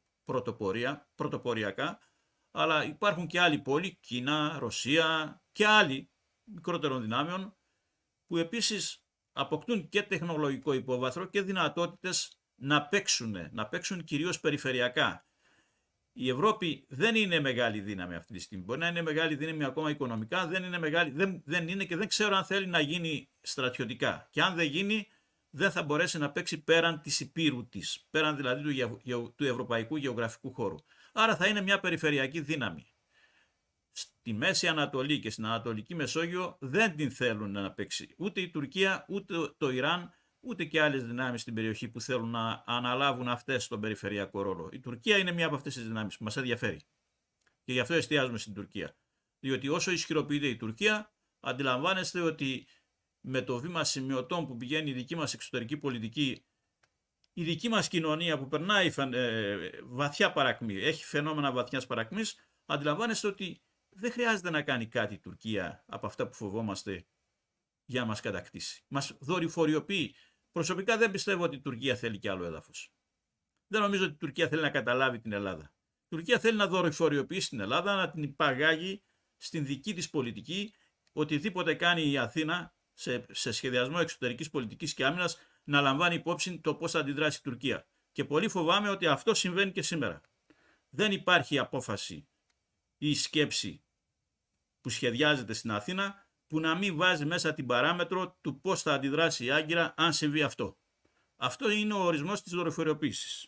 πρωτοποριακά, αλλά υπάρχουν και άλλοι πόλοι, Κίνα, Ρωσία και άλλοι μικρότερων δυνάμεων, που επίσης αποκτούν και τεχνολογικό υπόβαθρο και δυνατότητες να παίξουν κυρίως περιφερειακά. Η Ευρώπη δεν είναι μεγάλη δύναμη αυτή τη στιγμή. Μπορεί να είναι μεγάλη δύναμη ακόμα οικονομικά, δεν είναι και δεν ξέρω αν θέλει να γίνει στρατιωτικά. Και αν δεν γίνει, δεν θα μπορέσει να παίξει πέραν της υπήρου της, πέραν δηλαδή του ευρωπαϊκού γεωγραφικού χώρου. Άρα θα είναι μια περιφερειακή δύναμη. Στη Μέση Ανατολή και στην Ανατολική Μεσόγειο δεν την θέλουν να παίξει ούτε η Τουρκία, ούτε το Ιράν, ούτε και άλλες δυνάμεις στην περιοχή που θέλουν να αναλάβουν αυτές τον περιφερειακό ρόλο. Η Τουρκία είναι μία από αυτές τις δυνάμεις που μας ενδιαφέρει. Και γι' αυτό εστιάζουμε στην Τουρκία. Διότι όσο ισχυροποιείται η Τουρκία, αντιλαμβάνεστε ότι με το βήμα σημειωτών που πηγαίνει η δική μας εξωτερική πολιτική η δική μας κοινωνία που περνάει βαθιά παρακμή, έχει φαινόμενα βαθιάς παρακμής, αντιλαμβάνεστε ότι δεν χρειάζεται να κάνει κάτι η Τουρκία από αυτά που φοβόμαστε για να μας κατακτήσει. Μας δορυφοριοποιεί. Προσωπικά δεν πιστεύω ότι η Τουρκία θέλει κι άλλο έδαφος. Δεν νομίζω ότι η Τουρκία θέλει να καταλάβει την Ελλάδα. Η Τουρκία θέλει να δορυφοριοποιήσει την Ελλάδα, να την υπαγάγει στην δική της πολιτική. Οτιδήποτε κάνει η Αθήνα σε σχεδιασμό εξωτερικής πολιτικής και άμυνας να λαμβάνει υπόψη το πώς θα αντιδράσει η Τουρκία. Και πολύ φοβάμαι ότι αυτό συμβαίνει και σήμερα. Δεν υπάρχει απόφαση ή σκέψη που σχεδιάζεται στην Αθήνα που να μην βάζει μέσα την παράμετρο του πώς θα αντιδράσει η Άγκυρα αν συμβεί αυτό. Αυτό είναι ο ορισμός της δορυφοριοποίησης.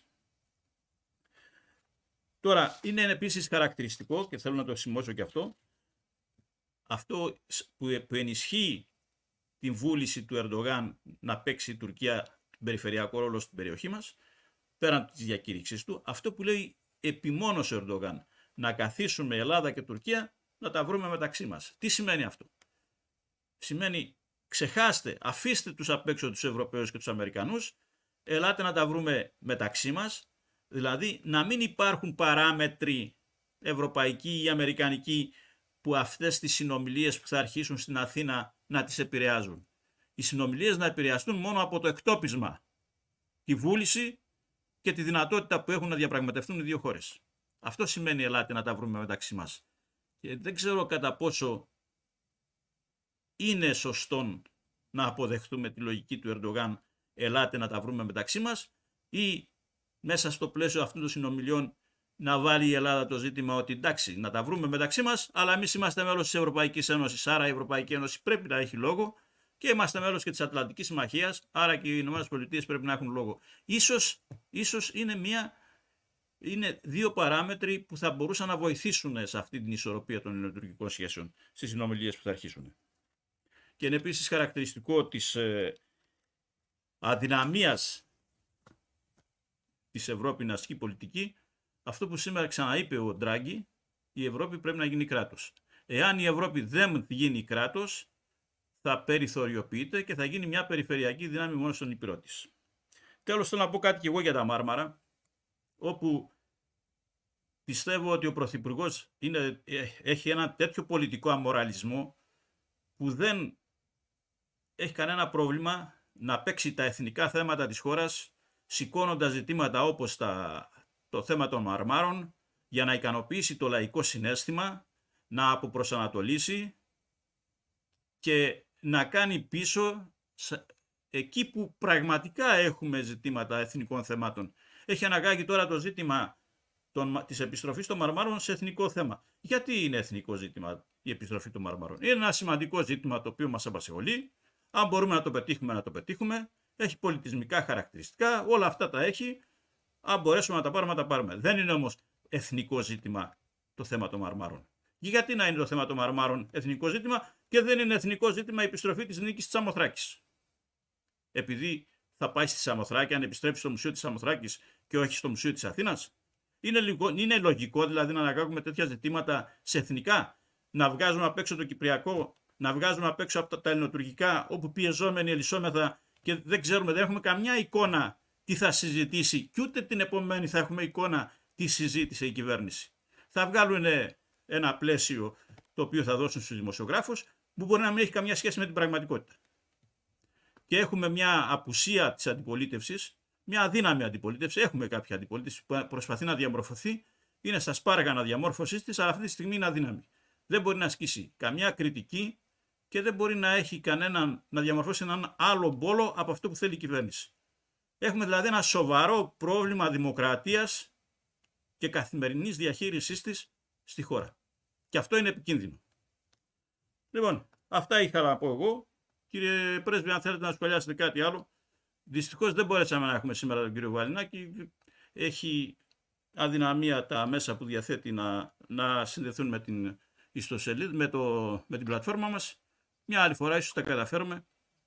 Τώρα, είναι επίσης χαρακτηριστικό και θέλω να το σημειώσω και αυτό που ενισχύει την βούληση του Ερντογάν να παίξει η Τουρκία περιφερειακό ρόλο στην περιοχή μας, πέραν της διακήρυξης του, αυτό που λέει επιμόνως ο Ερντογάν, να καθίσουμε Ελλάδα και Τουρκία να τα βρούμε μεταξύ μας. Τι σημαίνει αυτό? Σημαίνει ξεχάστε, αφήστε τους απ' έξω τους Ευρωπαίους και τους Αμερικανούς, ελάτε να τα βρούμε μεταξύ μας, δηλαδή να μην υπάρχουν παράμετροι ευρωπαϊκοί ή αμερικανικοί που αυτές τις συνομιλίες που θα αρχίσουν στην Αθήνα να τις επηρεάζουν. Οι συνομιλίες να επηρεαστούν μόνο από το εκτόπισμα, τη βούληση και τη δυνατότητα που έχουν να διαπραγματευτούν οι δύο χώρες. Αυτό σημαίνει ελάτε να τα βρούμε μεταξύ μας. Και δεν ξέρω κατά πόσο είναι σωστόν να αποδεχτούμε τη λογική του Ερντογάν ελάτε να τα βρούμε μεταξύ μας ή μέσα στο πλαίσιο αυτών των συνομιλιών να βάλει η Ελλάδα το ζήτημα ότι εντάξει να τα βρούμε μεταξύ μας, αλλά εμείς είμαστε μέλος της Ευρωπαϊκής Ένωσης, άρα η Ευρωπαϊκή Ένωση πρέπει να έχει λόγο και είμαστε μέλος και της Ατλαντικής Συμμαχίας, άρα και οι ΗΠΑ πρέπει να έχουν λόγο. Ίσως είναι δύο παράμετροι που θα μπορούσαν να βοηθήσουν σε αυτή την ισορροπία των ελληνοτουρκικών σχέσεων στις συνομιλίες που θα αρχίσουν. Και είναι επίσης χαρακτηριστικό της αδυναμίας της Ευρώπη να ασκεί πολιτική, αυτό που σήμερα ξαναείπε ο Ντράγκη, η Ευρώπη πρέπει να γίνει κράτος. Εάν η Ευρώπη δεν γίνει κράτος, θα περιθωριοποιείται και θα γίνει μια περιφερειακή δύναμη μόνο στον Ήπειρο της. Τέλος, θέλω να πω κάτι και εγώ για τα Μάρμαρα, όπου πιστεύω ότι ο Πρωθυπουργός έχει ένα τέτοιο πολιτικό αμοραλισμό που δεν έχει κανένα πρόβλημα να παίξει τα εθνικά θέματα της χώρας, σηκώνοντας ζητήματα όπως το θέμα των Μαρμάρων για να ικανοποιήσει το λαϊκό συναίσθημα, να αποπροσανατολίσει και να κάνει πίσω εκεί που πραγματικά έχουμε ζητήματα εθνικών θεμάτων. Έχει αναγάγει τώρα το ζήτημα της επιστροφής των Μαρμάρων σε εθνικό θέμα. Γιατί είναι εθνικό ζήτημα η επιστροφή των Μαρμάρων? Είναι ένα σημαντικό ζήτημα το οποίο μας απασχολεί. Αν μπορούμε να το πετύχουμε, να το πετύχουμε. Έχει πολιτισμικά χαρακτηριστικά, όλα αυτά τα έχει. Αν μπορέσουμε να τα πάρουμε, να τα πάρουμε. Δεν είναι όμως εθνικό ζήτημα το θέμα των Μαρμάρων. Γιατί να είναι το θέμα των Μαρμάρων εθνικό ζήτημα και δεν είναι εθνικό ζήτημα η επιστροφή της νίκης της Σαμοθράκης? Επειδή θα πάει στη Σαμοθράκη, αν επιστρέψει στο Μουσείο της Σαμοθράκης και όχι στο Μουσείο της Αθήνας? Είναι λογικό δηλαδή να αναγάγουμε τέτοια ζητήματα σε εθνικά, να βγάζουμε απ' έξω το κυπριακό, να βγάζουμε απ' έξω από τα ελληνοτουρκικά, όπου πιεζόμενοι ελισσόμεθα και δεν ξέρουμε, δεν έχουμε καμιά εικόνα τι θα συζητήσει, και ούτε την επομένη θα έχουμε εικόνα τι συζήτησε η κυβέρνηση. Θα βγάλουν ένα πλαίσιο το οποίο θα δώσουν στους δημοσιογράφους, που μπορεί να μην έχει καμιά σχέση με την πραγματικότητα. Και έχουμε μια απουσία της αντιπολίτευσης, μια αδύναμη αντιπολίτευση. Έχουμε κάποια αντιπολίτευση που προσπαθεί να διαμορφωθεί, είναι στα σπάργανα διαμόρφωσής της, αλλά αυτή τη στιγμή είναι αδύναμη. Δεν μπορεί να ασκήσει καμιά κριτική και δεν μπορεί να έχει να διαμορφώσει έναν άλλο πόλο από αυτό που θέλει η κυβέρνηση. Έχουμε δηλαδή ένα σοβαρό πρόβλημα δημοκρατίας και καθημερινής διαχείρισής της στη χώρα. Και αυτό είναι επικίνδυνο. Λοιπόν, αυτά είχα να πω εγώ. Κύριε Πρέσβη, αν θέλετε να σχολιάσετε κάτι άλλο. Δυστυχώς δεν μπορέσαμε να έχουμε σήμερα τον κύριο Βαλινάκη. Έχει αδυναμία τα μέσα που διαθέτει να συνδεθούν με την ιστοσελίδα, με την πλατφόρμα μας. Μια άλλη φορά ίσως τα καταφέρουμε.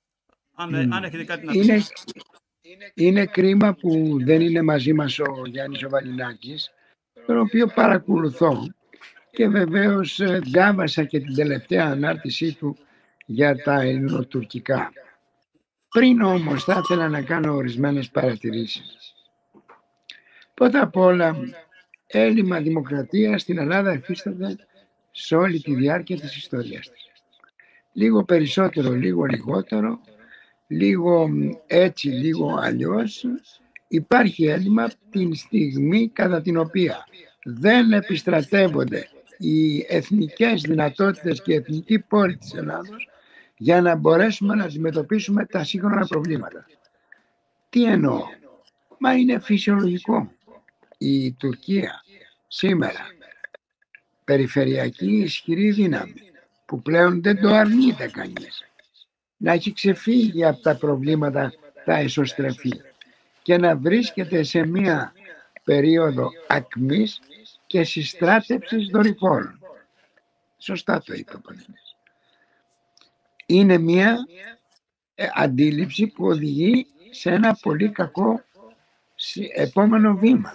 Αν έχετε κάτι να πείτε. Είναι κρίμα που δεν είναι μαζί μας ο Γιάννης ο Βαλινάκης, τον οποίο παρακολουθώ και βεβαίως διάβασα και την τελευταία ανάρτησή του για τα ελληνοτουρκικά. Πριν όμως θα ήθελα να κάνω ορισμένες παρατηρήσεις. Πρώτα απ' όλα, έλλειμμα δημοκρατίας στην Ελλάδα υφίσταται σε όλη τη διάρκεια της ιστορίας της. Λίγο περισσότερο, λίγο λιγότερο, λίγο έτσι, λίγο αλλιώς, υπάρχει έλλειμμα την στιγμή κατά την οποία δεν επιστρατεύονται οι εθνικές δυνατότητες και οι εθνικοί πόροι της Ελλάδος για να μπορέσουμε να αντιμετωπίσουμε τα σύγχρονα προβλήματα. Τι εννοώ? Μα είναι φυσιολογικό. Η Τουρκία σήμερα, περιφερειακή ισχυρή δύναμη, που πλέον δεν το αρνείται κανείς, να έχει ξεφύγει από τα προβλήματα τα εσωστρεφή και να βρίσκεται σε μία περίοδο ακμής και συστράτευσης δορυφόρων. Σωστά το είπε ο Πολέμης. Είναι μία αντίληψη που οδηγεί σε ένα πολύ κακό επόμενο βήμα.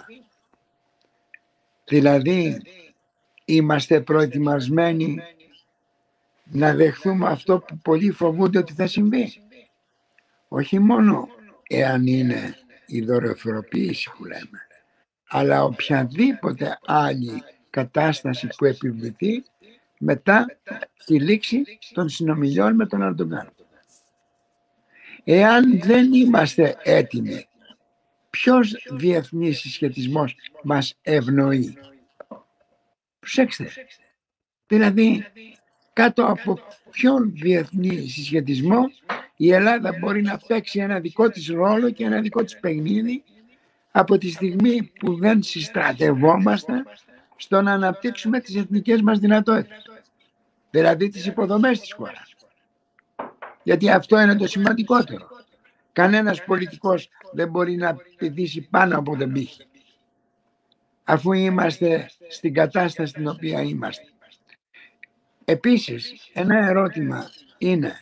Δηλαδή, είμαστε προετοιμασμένοι να δεχθούμε αυτό που πολλοί φοβούνται ότι θα συμβεί. Όχι μόνο εάν είναι η δορυφοροποίηση που λέμε, αλλά οποιαδήποτε άλλη κατάσταση που επιβληθεί μετά τη λήξη των συνομιλιών με τον Ερντογάν. Εάν δεν είμαστε έτοιμοι, ποιος διεθνής συσχετισμός μας ευνοεί? Προσέξτε, δηλαδή κάτω από ποιον διεθνή συσχετισμό η Ελλάδα μπορεί να παίξει ένα δικό της ρόλο και ένα δικό της παιχνίδι από τη στιγμή που δεν συστρατευόμαστε στο να αναπτύξουμε τις εθνικές μας δυνατότητες, δηλαδή τις υποδομές της χώρας. Γιατί αυτό είναι το σημαντικότερο. Κανένας πολιτικός δεν μπορεί να πηδήσει πάνω από τον πύχη, αφού είμαστε στην κατάσταση στην οποία είμαστε. Επίσης, ένα ερώτημα είναι,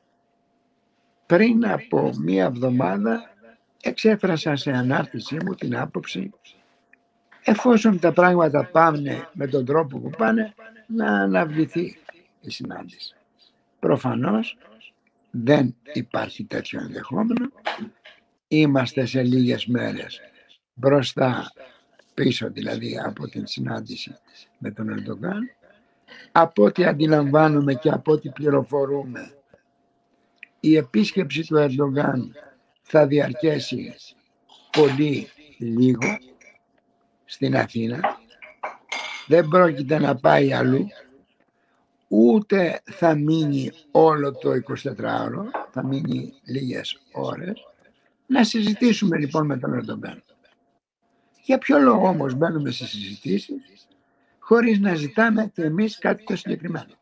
πριν από μία εβδομάδα εξέφρασα σε ανάρτησή μου την άποψη, εφόσον τα πράγματα πάνε με τον τρόπο που πάνε, να αναβληθεί η συνάντηση. Προφανώς δεν υπάρχει τέτοιο ενδεχόμενο. Είμαστε σε λίγες μέρες μπροστά, πίσω δηλαδή από την συνάντηση με τον Ερντογάν. Από ό,τι αντιλαμβάνουμε και από ό,τι πληροφορούμε, η επίσκεψη του Ερντογάν θα διαρκέσει πολύ λίγο στην Αθήνα. Δεν πρόκειται να πάει αλλού, ούτε θα μείνει όλο το 24ωρο, θα μείνει λίγες ώρες. Να συζητήσουμε λοιπόν με τον Ερντογάν. Για ποιο λόγο όμως μπαίνουμε σε συζητήσεις χωρίς να ζητάμε και εμείς κάτι το συγκεκριμένο?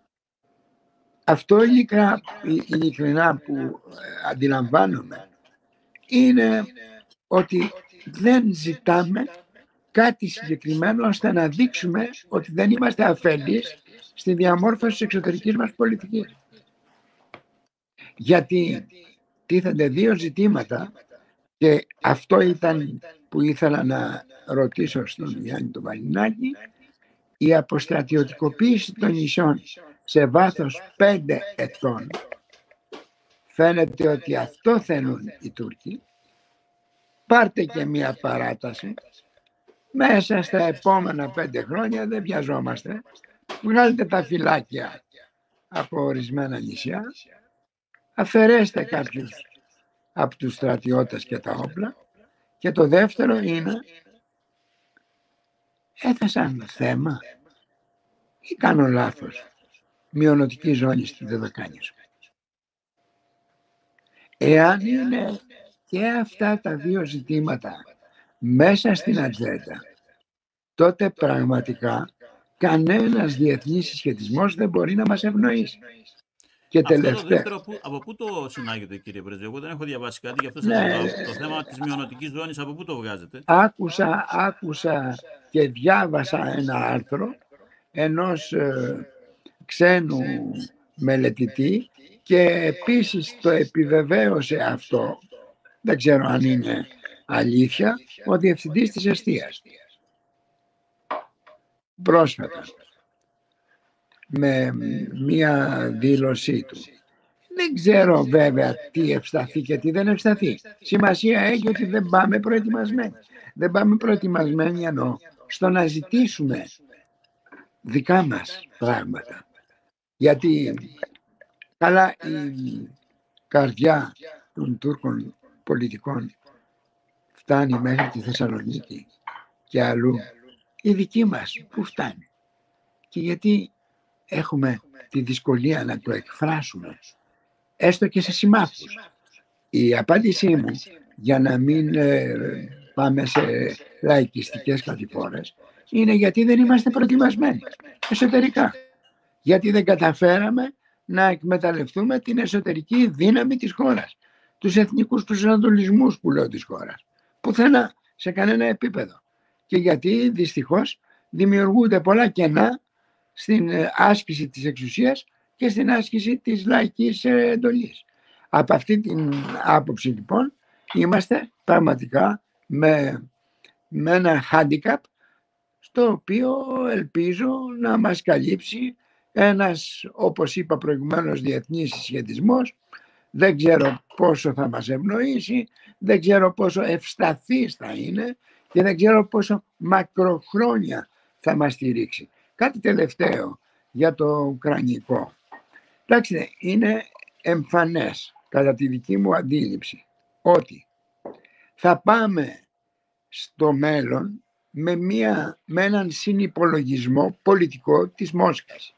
Αυτό ειλικρινά που αντιλαμβάνομαι είναι ότι δεν ζητάμε κάτι συγκεκριμένο ώστε να δείξουμε ότι δεν είμαστε αφελείς στη διαμόρφωση της εξωτερικής μας πολιτικής. Γιατί τίθενται δύο ζητήματα και αυτό ήταν που ήθελα να ρωτήσω στον Γιάννη τον Βαλινάκη. Η αποστρατιωτικοποίηση των νησιών σε βάθος 5 ετών. Φαίνεται ότι αυτό θέλουν οι Τούρκοι. Πάρτε και μία παράταση. Μέσα στα επόμενα 5 χρόνια δεν βιαζόμαστε. Βγάλτε τα φυλάκια από ορισμένα νησιά. Αφαιρέστε κάποιους από τους στρατιώτες και τα όπλα. Και το δεύτερο είναι, έθεσαν θέμα ή κάνω λάθος, μειονοτική ζώνη στη Δωδεκάνησο? Εάν είναι και αυτά τα δύο ζητήματα μέσα στην ατζέντα, τότε πραγματικά κανένας διεθνής συσχετισμός δεν μπορεί να μας ευνοήσει. Και αυτό το δεύτερο, από πού το συνάγεται, κύριε Πρέσβη? Εγώ δεν έχω διαβάσει κάτι, γι' αυτό σας ρωτάω. Το θέμα της μειονοτικής ζώνης, από πού το βγάζετε? Άκουσα και διάβασα ένα άρθρο ενός ξένου μελετητή και επίσης το επιβεβαίωσε αυτό, δεν ξέρω αν είναι αλήθεια, ο διευθυντής της εστίας. Πρόσφατα, με μία δήλωσή του. Δεν ξέρω βέβαια τι ευσταθεί και τι δεν ευσταθεί. Σημασία έχει ότι δεν πάμε προετοιμασμένοι. Δεν πάμε προετοιμασμένοι εννοώ στο να ζητήσουμε δικά μας πράγματα. Γιατί καλά η καρδιά των Τούρκων πολιτικών φτάνει μέχρι τη Θεσσαλονίκη και αλλού. Η δική μας που φτάνει. Και γιατί έχουμε τη δυσκολία να το εκφράσουμε, έστω και σε συμμάχους. Η απάντησή μου, για να μην πάμε σε λαϊκιστικές κατηφόρες, είναι γιατί δεν είμαστε προετοιμασμένοι εσωτερικά. Γιατί δεν καταφέραμε να εκμεταλλευτούμε την εσωτερική δύναμη της χώρας, τους εθνικούς προσανατολισμούς που λέω της χώρας, πουθενά, σε κανένα επίπεδο. Και γιατί δυστυχώς δημιουργούνται πολλά κενά στην άσκηση της εξουσίας και στην άσκηση της λαϊκής εντολής. Από αυτή την άποψη λοιπόν είμαστε πραγματικά με ένα handicap, στο οποίο ελπίζω να μας καλύψει ένας, όπως είπα προηγουμένως, διεθνής συσχετισμός. Δεν ξέρω πόσο θα μας ευνοήσει, δεν ξέρω πόσο ευσταθής θα είναι και δεν ξέρω πόσο μακροχρόνια θα μας στηρίξει. Κάτι τελευταίο για το ουκρανικό. Εντάξει, είναι εμφανές κατά τη δική μου αντίληψη ότι θα πάμε στο μέλλον με έναν συνυπολογισμό πολιτικό της Μόσχας.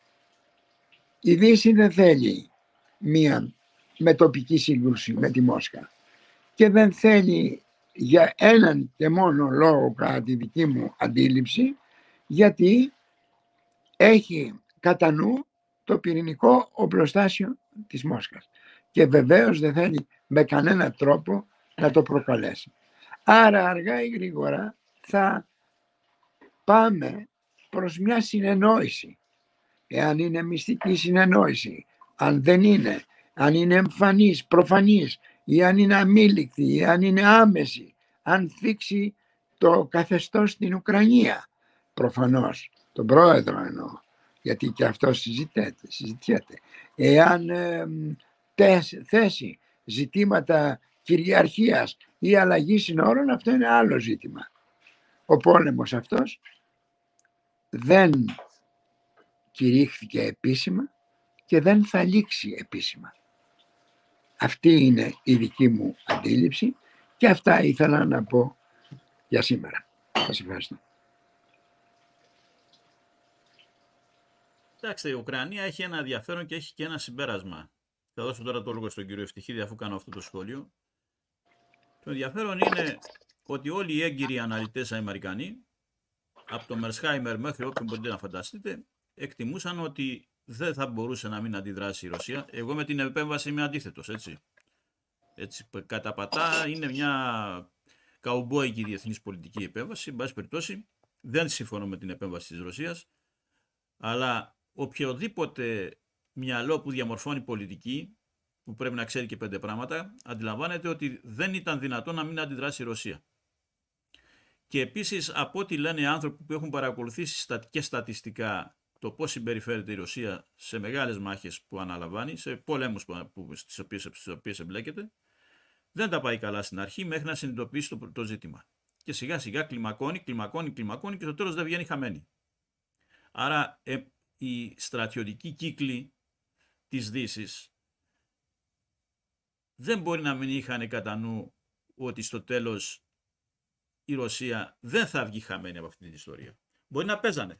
Η Δύση δεν θέλει μία μετοπική σύγκρουση με τη Μόσχα και δεν θέλει για έναν και μόνο λόγο, κατά τη δική μου αντίληψη, γιατί έχει κατά νου το πυρηνικό οπλοστάσιο της Μόσχας και βεβαίως δεν θέλει με κανένα τρόπο να το προκαλέσει. Άρα αργά ή γρήγορα θα πάμε προς μια συνεννόηση. Εάν είναι μυστική συνεννόηση, αν δεν είναι, αν είναι εμφανής, προφανής, ή αν είναι αμήλικτη, ή αν είναι άμεση, αν θίξει το καθεστώς στην Ουκρανία, προφανώς, τον πρόεδρο εννοώ, γιατί και αυτό συζητιέται. Εάν θέσει ζητήματα κυριαρχίας ή αλλαγή συνόρων, αυτό είναι άλλο ζήτημα. Ο πόλεμος αυτός δεν κηρύχθηκε επίσημα και δεν θα λήξει επίσημα. Αυτή είναι η δική μου αντίληψη και αυτά ήθελα να πω για σήμερα. Σας ευχαριστώ. Κοιτάξτε, η Ουκρανία έχει ένα ενδιαφέρον και έχει και ένα συμπέρασμα. Θα δώσω τώρα το λόγο στον κύριο Ευτυχίδη αφού κάνω αυτό το σχόλιο. Το ενδιαφέρον είναι ότι όλοι οι έγκυροι αναλυτές Αμερικανοί, από το Μερσχάιμερ μέχρι όποιον μπορείτε να φανταστείτε, εκτιμούσαν ότι δεν θα μπορούσε να μην αντιδράσει η Ρωσία. Εγώ με την επέμβαση είμαι αντίθετος, έτσι. Έτσι καταπατά, είναι μια καουμπόικη διεθνής πολιτική επέμβαση. Εν πάση περιπτώσει, δεν συμφωνώ με την επέμβαση της Ρωσίας, αλλά οποιοδήποτε μυαλό που διαμορφώνει πολιτική, που πρέπει να ξέρει και 5 πράγματα, αντιλαμβάνεται ότι δεν ήταν δυνατόν να μην αντιδράσει η Ρωσία. Και επίσης, από ό,τι λένε οι άνθρωποι που έχουν παρακολουθήσει και στατιστικά το πώς συμπεριφέρεται η Ρωσία σε μεγάλες μάχες που αναλαμβάνει, σε πολέμους στις οποίες εμπλέκεται, δεν τα πάει καλά στην αρχή μέχρι να συνειδητοποιήσει το ζήτημα. Και σιγά σιγά κλιμακώνει και στο τέλος δεν βγαίνει χαμένη. Άρα οι στρατιωτικοί κύκλοι της Δύσης δεν μπορεί να μην είχαν κατά νου ότι στο τέλος η Ρωσία δεν θα βγει χαμένη από αυτή την ιστορία. Μπορεί να παίζανε.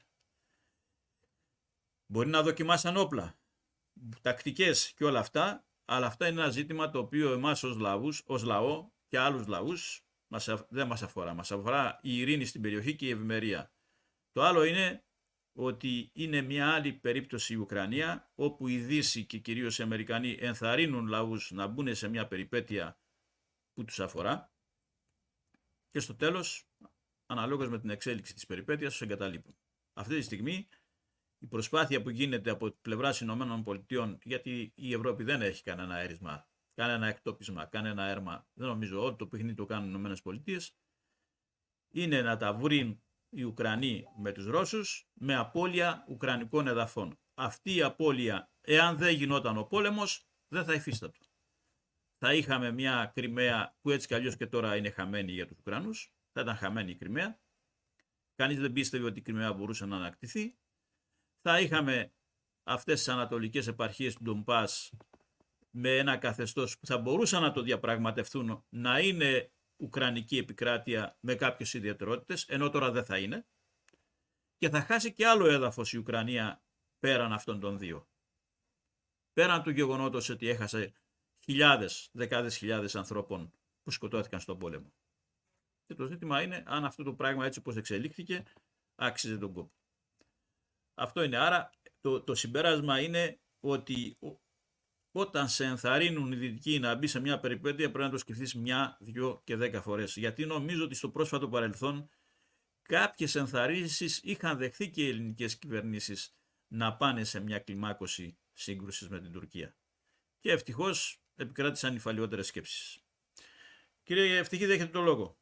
Μπορεί να δοκιμάσαν όπλα, τακτικές και όλα αυτά, αλλά αυτά είναι ένα ζήτημα το οποίο εμάς ως λαό και άλλους λαούς δεν μας αφορά. Μας αφορά η ειρήνη στην περιοχή και η ευημερία. Το άλλο είναι ότι είναι μια άλλη περίπτωση η Ουκρανία, όπου η Δύση και κυρίως οι Αμερικανοί ενθαρρύνουν λαούς να μπουν σε μια περιπέτεια που τους αφορά και στο τέλος, αναλόγως με την εξέλιξη της περιπέτειας, τους εγκαταλείπουν. Αυτή τη στιγμή η προσπάθεια που γίνεται από πλευράς ΗΠΑ, γιατί η Ευρώπη δεν έχει κανένα έρισμα, κανένα εκτόπισμα, κανένα έρμα, δεν νομίζω, όλο το παιχνίδι το κάνουν οι ΗΠΑ, είναι να τα βρουν οι Ουκρανοί με τους Ρώσους με απώλεια ουκρανικών εδαφών. Αυτή η απώλεια, εάν δεν γινόταν ο πόλεμος, δεν θα υφίστατο. Θα είχαμε μια Κριμαία που έτσι κι αλλιώς και τώρα είναι χαμένη για τους Ουκρανούς. Θα ήταν χαμένη η Κριμαία. Κανείς δεν πίστευε ότι η Κριμαία μπορούσε να ανακτηθεί. Θα είχαμε αυτές τις ανατολικές επαρχίες του Ντομπάς με ένα καθεστώς που θα μπορούσαν να το διαπραγματευτούν να είναι ουκρανική επικράτεια με κάποιες ιδιαιτερότητες, ενώ τώρα δεν θα είναι. Και θα χάσει και άλλο έδαφος η Ουκρανία πέραν αυτών των δύο. Πέραν του γεγονότος ότι έχασε χιλιάδες, δεκάδες χιλιάδες ανθρώπων που σκοτώθηκαν στον πόλεμο. Και το ζήτημα είναι αν αυτό το πράγμα έτσι όπως εξελίχθηκε άξιζε τον κόπο. Αυτό είναι. Άρα το συμπέρασμα είναι ότι όταν σε ενθαρρύνουν οι δυτικοί να μπει σε μια περιπέτεια πρέπει να το σκεφτείς 1, 2 και 10 φορές. Γιατί νομίζω ότι στο πρόσφατο παρελθόν κάποιες ενθαρρύνσεις είχαν δεχθεί και οι ελληνικές κυβερνήσεις να πάνε σε μια κλιμάκωση σύγκρουσης με την Τουρκία. Και ευτυχώς επικράτησαν οι φαλιότερες σκέψεις. Κύριε Ευτυχή, δέχετε το λόγο.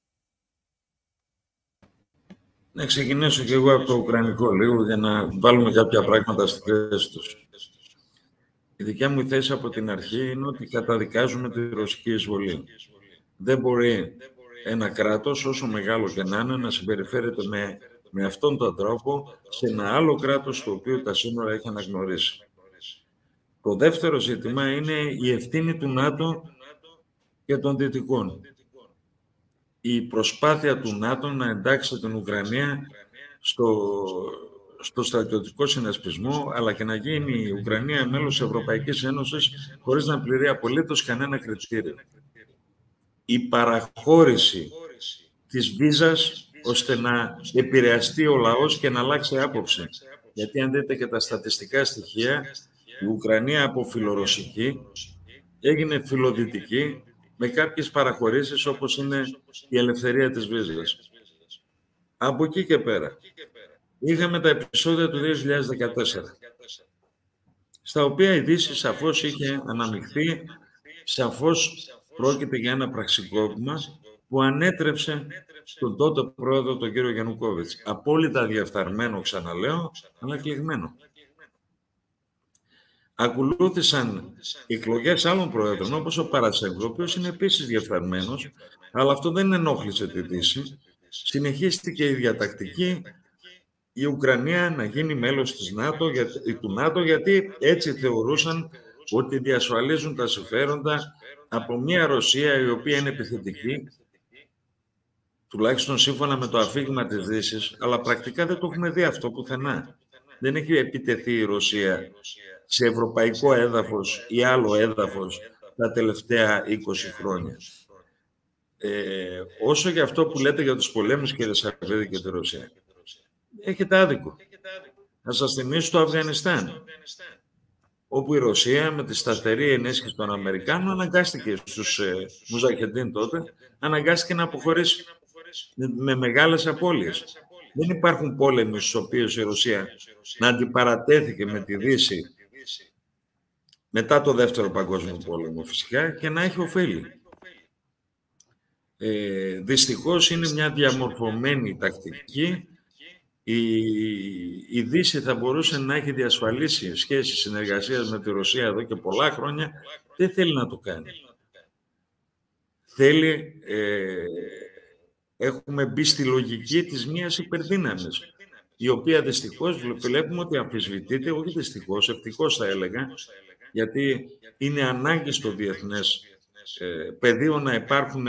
Να ξεκινήσω και εγώ από το ουκρανικό λίγο για να βάλουμε κάποια πράγματα στη θέση τους. Η δικιά μου θέση από την αρχή είναι ότι καταδικάζουμε τη ρωσική εισβολή. Δεν μπορεί ένα κράτος, όσο μεγάλο και να είναι, να συμπεριφέρεται με αυτόν τον τρόπο σε ένα άλλο κράτος το οποίο τα σύνορα έχει αναγνωρίσει. Το δεύτερο ζήτημα είναι η ευθύνη του ΝΑΤΟ και των Δυτικών. Η προσπάθεια του ΝΑΤΟ να εντάξει την Ουκρανία στο στρατιωτικό συνασπισμό, αλλά και να γίνει η Ουκρανία μέλος της Ευρωπαϊκής Ένωσης χωρίς να πληρεί απολύτως κανένα κριτήριο. Η παραχώρηση της βίζας ώστε να επηρεαστεί ο λαός και να αλλάξει άποψη. Γιατί αν δείτε και τα στατιστικά στοιχεία, η Ουκρανία από φιλορωσική έγινε φιλοδυτική με κάποιες παραχωρήσεις όπως είναι η ελευθερία της βίζας. Από εκεί και πέρα, είχαμε τα επεισόδια του 2014, στα οποία η Δύση σαφώς είχε αναμειχθεί, σαφώς πρόκειται για ένα πραξικόπημα που ανέτρεψε τον τότε πρόεδρο, τον κύριο Γιαννουκόβιτς. Απόλυτα διαφθαρμένο, ξαναλέω, αλλά εκλεγμένο. Ακολούθησαν εκλογές άλλων πρόεδρων, όπως ο Παρασέγκο, ο οποίος είναι επίσης διαφθαρμένος, αλλά αυτό δεν ενόχλησε τη Δύση. Συνεχίστηκε η διατακτική η Ουκρανία να γίνει μέλος του ΝΑΤΟ, γιατί έτσι θεωρούσαν ότι διασφαλίζουν τα συμφέροντα από μια Ρωσία η οποία είναι επιθετική, τουλάχιστον σύμφωνα με το αφήγημα της Δύσης, αλλά πρακτικά δεν το έχουμε δει αυτό πουθενά. Δεν έχει επιτεθεί η Ρωσία σε ευρωπαϊκό έδαφος ή άλλο έδαφος τα τελευταία 20 χρόνια. Όσο για αυτό που λέτε για τους πολέμους, κύριε Σαρβίδη, και τη Ρωσία, έχετε άδικο. Να σας θυμίσω το Αφγανιστάν, όπου η Ρωσία με τη σταθερή ενίσχυση των Αμερικάνων αναγκάστηκε στους Μουζαχεντίν τότε, αναγκάστηκε να αποχωρήσει με μεγάλες απώλειες. Δεν υπάρχουν πόλεμοι στους οποίους η Ρωσία να αντιπαρατέθηκε με τη Δύση μετά το Δεύτερο Παγκόσμιο Πόλεμο φυσικά και να έχει ωφέλη. Δυστυχώς είναι μια διαμορφωμένη τακτική. Η Δύση θα μπορούσε να έχει διασφαλίσει σχέσεις συνεργασίας με τη Ρωσία εδώ και πολλά χρόνια. Δεν θέλει να το κάνει. Έχουμε μπει στη λογική της μίας υπερδύναμης, η οποία δυστυχώς βλέπουμε ότι αμφισβητείται, όχι δυστυχώς, ευτυχώς θα έλεγα, γιατί είναι ανάγκη στο διεθνές πεδίο να υπάρχουν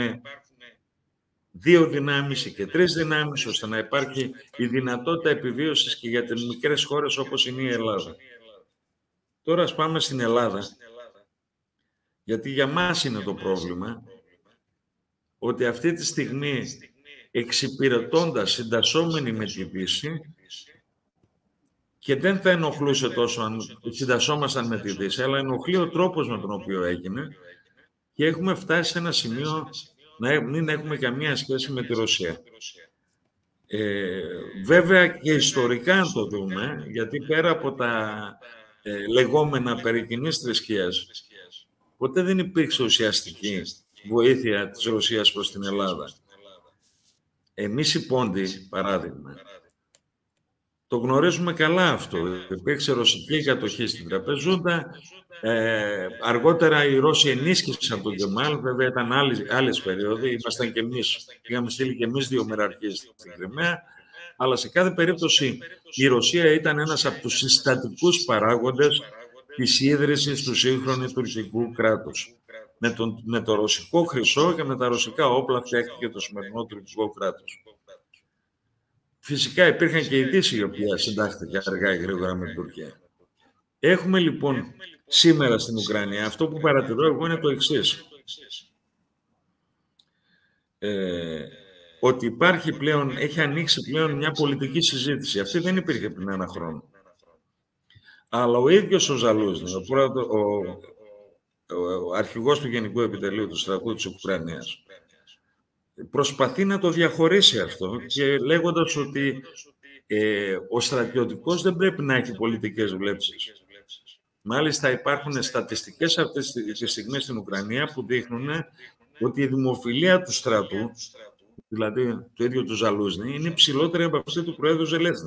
2 δυνάμεις ή και 3 δυνάμεις, ώστε να υπάρχει η δυνατότητα επιβίωσης και για τις μικρές χώρες όπως είναι η Ελλάδα. Τώρα ας πάμε στην Ελλάδα, γιατί για μας είναι το πρόβλημα, ότι αυτή τη στιγμή εξυπηρετώντας, συντασσόμενοι με τη Δύση, και δεν θα ενοχλούσε τόσο αν συντασσόμασταν με τη Δύση, αλλά ενοχλεί ο τρόπος με τον οποίο έγινε και έχουμε φτάσει σε ένα σημείο να μην έχουμε καμία σχέση με τη Ρωσία. Βέβαια και ιστορικά αν το δούμε, γιατί πέρα από τα λεγόμενα περί κοινής θρησκείας, ποτέ δεν υπήρξε ουσιαστική βοήθεια της Ρωσίας προς την Ελλάδα. Εμείς οι Πόντιοι, παράδειγμα, Το γνωρίζουμε καλά αυτό. Υπήρξε ρωσική κατοχή στην Τραπεζούντα. Αργότερα οι Ρώσοι ενίσχυσαν τον Κεμάλ. Βέβαια ήταν άλλες περίοδοι. Ήμασταν και εμείς. Είχαμε στείλει και εμείς 2 μεραρχίες στην Κριμαία. Αλλά σε κάθε περίπτωση η Ρωσία ήταν ένας από τους συστατικούς παράγοντες της ίδρυσης του σύγχρονου τουρκικού κράτους. Με το ρωσικό χρυσό και με τα ρωσικά όπλα φτιάχτηκε το σημερινό τουρκικό κράτος. Φυσικά υπήρχαν και η Δύση η οποία συντάχθηκε αργά ή γρήγορα με την Τουρκία. Έχουμε λοιπόν σήμερα στην Ουκρανία, αυτό που παρατηρώ εγώ είναι το εξής. Ότι υπάρχει πλέον, έχει ανοίξει πλέον μια πολιτική συζήτηση. Αυτή δεν υπήρχε πριν ένα χρόνο. Αλλά ο ίδιος ο Ζαλούζνη, ο αρχηγός του Γενικού Επιτελείου του Στρατού της Ουκρανίας, προσπαθεί να το διαχωρίσει αυτό και λέγοντας ότι ο στρατιωτικός δεν πρέπει να έχει πολιτικές βλέψεις. Μάλιστα υπάρχουν στατιστικές αυτή τη στιγμή στην Ουκρανία που δείχνουν ότι η δημοφιλία του στρατού, δηλαδή το ίδιο του Ζαλούζνη, είναι υψηλότερη από αυτή του Προέδρου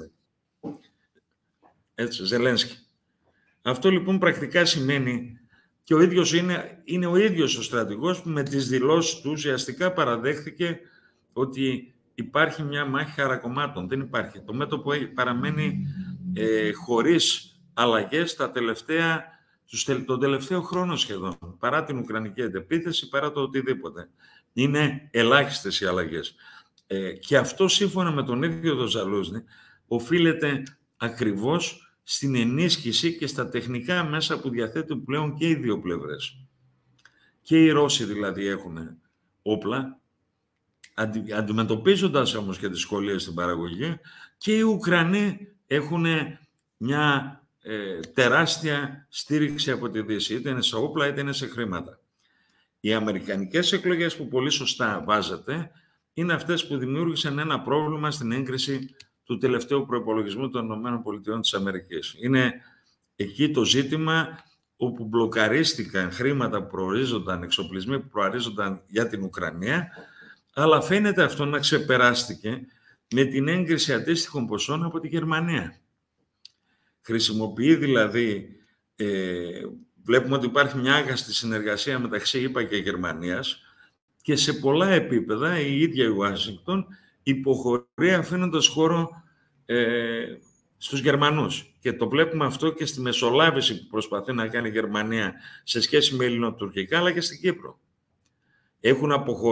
Ζελένσκι. Αυτό λοιπόν πρακτικά σημαίνει και ο ίδιος είναι ο ίδιος ο στρατηγός που με τις δηλώσεις του ουσιαστικά παραδέχθηκε ότι υπάρχει μια μάχη χαρακομμάτων. Δεν υπάρχει. Το μέτωπο παραμένει χωρίς αλλαγές τον τελευταίο χρόνο σχεδόν, παρά την Ουκρανική αντεπίθεση, παρά το οτιδήποτε. Είναι ελάχιστες οι αλλαγές. Και αυτό σύμφωνα με τον ίδιο τον Ζαλούζνη οφείλεται ακριβώς στην ενίσχυση και στα τεχνικά μέσα που διαθέτουν πλέον και οι δύο πλευρές. Και οι Ρώσοι δηλαδή έχουν όπλα, αντιμετωπίζοντας όμως και τις δυσκολίες στην παραγωγή, και οι Ουκρανοί έχουν μια τεράστια στήριξη από τη Δύση, είτε είναι σε όπλα είτε είναι σε χρήματα. Οι αμερικανικές εκλογές που πολύ σωστά βάζετε είναι αυτές που δημιούργησαν ένα πρόβλημα στην έγκριση του τελευταίου προϋπολογισμού των ΗΠΑ. Είναι εκεί το ζήτημα όπου μπλοκαρίστηκαν χρήματα που προορίζονταν, εξοπλισμοί που προορίζονταν για την Ουκρανία, αλλά φαίνεται αυτό να ξεπεράστηκε με την έγκριση αντίστοιχων ποσών από τη Γερμανία. Χρησιμοποιεί δηλαδή, βλέπουμε ότι υπάρχει μια άγαστη συνεργασία μεταξύ ΗΠΑ και Γερμανίας και σε πολλά επίπεδα η ίδια η Ουάσιγκτον υποχωρεί αφήνοντας χώρο στους Γερμανούς. Και το βλέπουμε αυτό και στη μεσολάβηση που προσπαθεί να κάνει η Γερμανία σε σχέση με ελληνοτουρκικά, αλλά και στην Κύπρο. Έχουν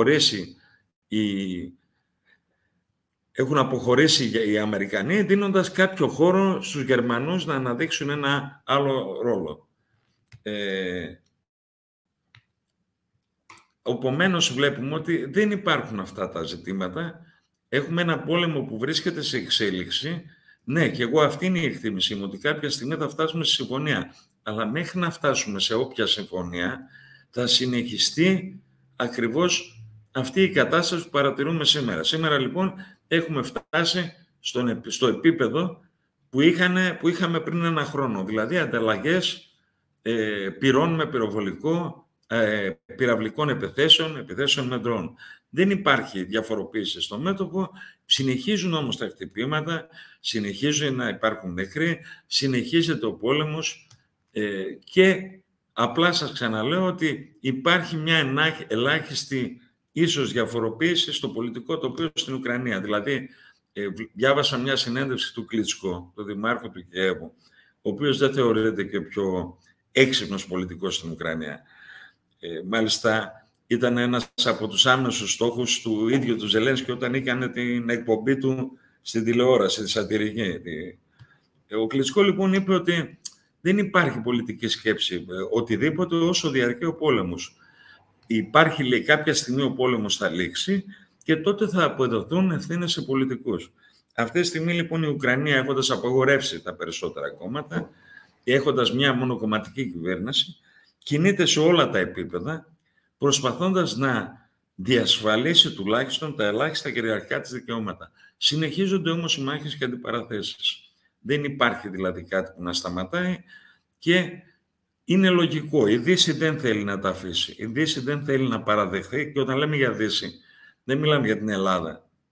αποχωρήσει οι Αμερικανοί, δίνοντας κάποιο χώρο στους Γερμανούς να αναδείξουν ένα άλλο ρόλο. Επομένως βλέπουμε ότι δεν υπάρχουν αυτά τα ζητήματα. Έχουμε ένα πόλεμο που βρίσκεται σε εξέλιξη. Ναι, και εγώ αυτή είναι η εκτίμησή μου, ότι κάποια στιγμή θα φτάσουμε στη συμφωνία. Αλλά μέχρι να φτάσουμε σε όποια συμφωνία, θα συνεχιστεί ακριβώς αυτή η κατάσταση που παρατηρούμε σήμερα. Σήμερα, λοιπόν, έχουμε φτάσει στο επίπεδο που είχαμε πριν ένα χρόνο. Δηλαδή, ανταλλαγές πυρών με πυροβολικό, πυραυλικών επιθέσεων με ντρόν. Δεν υπάρχει διαφοροποίηση στο μέτωπο, συνεχίζουν όμως τα χτυπήματα, συνεχίζουν να υπάρχουν νεκροί, συνεχίζεται ο πόλεμος και απλά σας ξαναλέω ότι υπάρχει μια ελάχιστη ίσως διαφοροποίηση στο πολιτικό τοπίο στην Ουκρανία. Δηλαδή, διάβασα μια συνέντευξη του Κλίτσκο, του Δημάρχου του Κιέβου, ο οποίος δεν θεωρείται και πιο έξυπνος πολιτικός στην Ουκρανία. Μάλιστα, ήταν ένας από τους άμεσους στόχους του ίδιου του Ζελένσκι όταν έκανε την εκπομπή του στην τηλεόραση, τη σατυρική. Ο Κλιτσκό λοιπόν είπε ότι δεν υπάρχει πολιτική σκέψη, οτιδήποτε όσο διαρκεί ο πόλεμος. Υπάρχει, λέει, κάποια στιγμή ο πόλεμος θα λήξει και τότε θα αποδοθούν ευθύνες σε πολιτικούς. Αυτή τη στιγμή λοιπόν η Ουκρανία, έχοντας απαγορεύσει τα περισσότερα κόμματα και έχοντας μια μονοκομματική κυβέρνηση, κινείται σε όλα τα επίπεδα, προσπαθώντας να διασφαλίσει τουλάχιστον τα ελάχιστα κυριαρχικά της δικαιώματα. Συνεχίζονται όμως οι μάχες και αντιπαραθέσεις. Δεν υπάρχει δηλαδή κάτι που να σταματάει και είναι λογικό. Η Δύση δεν θέλει να τα αφήσει. Η Δύση δεν θέλει να παραδεχθεί και όταν λέμε για Δύση, δεν μιλάμε για την Ελλάδα.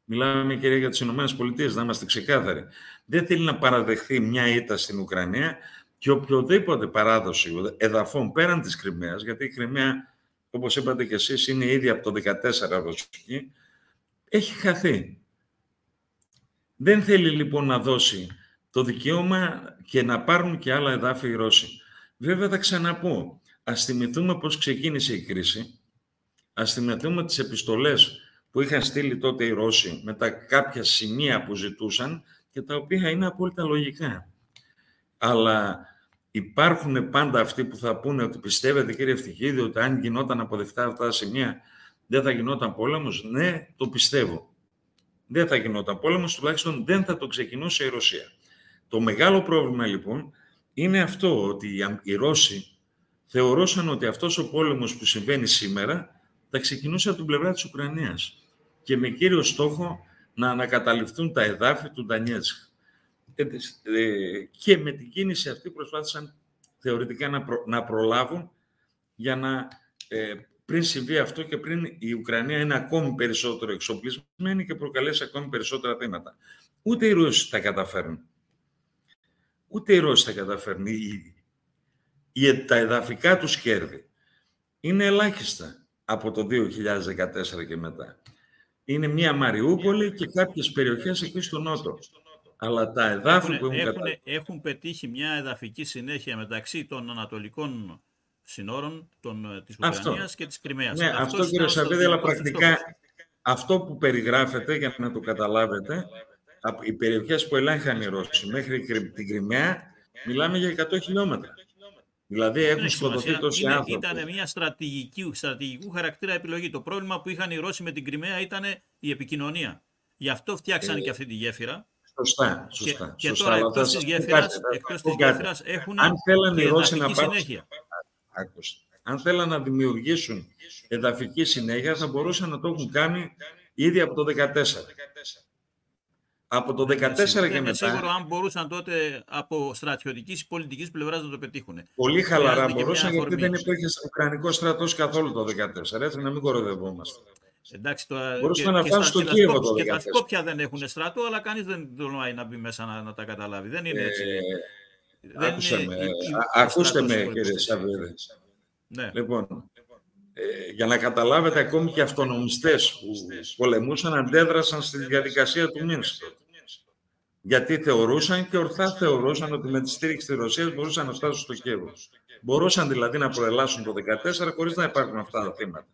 Μιλάμε, κυρία, για τις ΗΠΑ, να είμαστε ξεκάθαροι. Δεν θέλει να παραδεχθεί μια ήττα στην Ουκρανία και οποιοδήποτε παράδοση εδαφών πέραν της Κριμαίας, γιατί η Κριμαία, όπως είπατε και εσείς, είναι ήδη από το 14 ρωσική, έχει χαθεί. Δεν θέλει λοιπόν να δώσει το δικαίωμα και να πάρουν και άλλα εδάφη οι Ρώσοι. Βέβαια, θα ξαναπώ, ας θυμηθούμε πώς ξεκίνησε η κρίση, ας θυμηθούμε τις επιστολές που είχαν στείλει τότε οι Ρώσοι με τα κάποια σημεία που ζητούσαν και τα οποία είναι απόλυτα λογικά. Αλλά υπάρχουν πάντα αυτοί που θα πούνε ότι πιστεύετε, κύριε Ευτυχίδη, ότι αν γινόταν αποδεκτά αυτά τα σημεία δεν θα γινόταν πόλεμος. Ναι, το πιστεύω. Δεν θα γινόταν πόλεμος, τουλάχιστον δεν θα το ξεκινούσε η Ρωσία. Το μεγάλο πρόβλημα λοιπόν είναι αυτό, ότι οι Ρώσοι θεωρούσαν ότι αυτός ο πόλεμος που συμβαίνει σήμερα θα ξεκινούσε από την πλευρά της Ουκρανίας και με κύριο στόχο να ανακαταληφθούν τα εδάφη του Ντανιέτσκ. Και με την κίνηση αυτή προσπάθησαν θεωρητικά να προλάβουν για να πριν συμβεί αυτό και πριν η Ουκρανία είναι ακόμη περισσότερο εξοπλισμένη και προκαλέσει ακόμη περισσότερα θύματα. Ούτε οι Ρώσοι τα καταφέρνουν. Ούτε οι Ρώσοι τα καταφέρνουν. Τα εδαφικά τους κέρδη είναι ελάχιστα από το 2014 και μετά. Είναι μία Μαριούπολη και κάποιες περιοχές εκεί στο νότο. Αλλά τα εδάφη που έχουν πετύχει μια εδαφική συνέχεια μεταξύ των ανατολικών συνόρων της Ουκρανίας και της Κριμαίας. Ναι, αυτό κύριε Σαββίδη, αλλά πρακτικά αυτό που περιγράφεται, για να το καταλάβετε, από οι περιοχές που ελέγχαν οι Ρώσοι μέχρι την Κριμαία, μιλάμε για 100 χιλιόμετρα. Δηλαδή έχουν σκοτωθεί τόσοι άνθρωποι. Ήταν μια στρατηγικού χαρακτήρα επιλογή. Το πρόβλημα που είχαν οι Ρώσοι με την Κριμαία ήταν η επικοινωνία. Γι' αυτό φτιάξανε και αυτή τη γέφυρα. Σωστά. Και τώρα εκτός της γέφυρας έχουν και εδαφική συνέχεια. Αν θέλαν να δημιουργήσουν εδαφική συνέχεια, θα μπορούσαν να το έχουν κάνει ήδη από το 2014. Από το 2014 και μετά. Σίγουρο αν μπορούσαν τότε από στρατιωτικής ή πολιτικής πλευράς να το πετύχουν. Πολύ χαλαρά μπορούσαν, γιατί δεν υπήρχε ουκρανικό στρατός καθόλου το 2014. Έτσι, να μην κοροϊδευόμαστε. Εντάξει, μπορούσαν να φτάσουν στο Κίεβο το 2014. Και τα Σκόπια δεν έχουν στρατό, αλλά κανείς δεν τολμάει να μπει μέσα να τα καταλάβει. Δεν είναι έτσι. Ακούστε με, κύριε Σαββίδη. Ναι. Λοιπόν, για να καταλάβετε, ακόμη και αυτονομιστές που πολεμούσαν αντέδρασαν στη διαδικασία του Μίνσκ. Γιατί θεωρούσαν και ορθά θεωρούσαν ότι με τη στήριξη της Ρωσίας μπορούσαν να φτάσουν στο Κίεβο. Μπορούσαν δηλαδή να προελάσουν το 2014 χωρίς να υπάρχουν αυτά τα θύματα.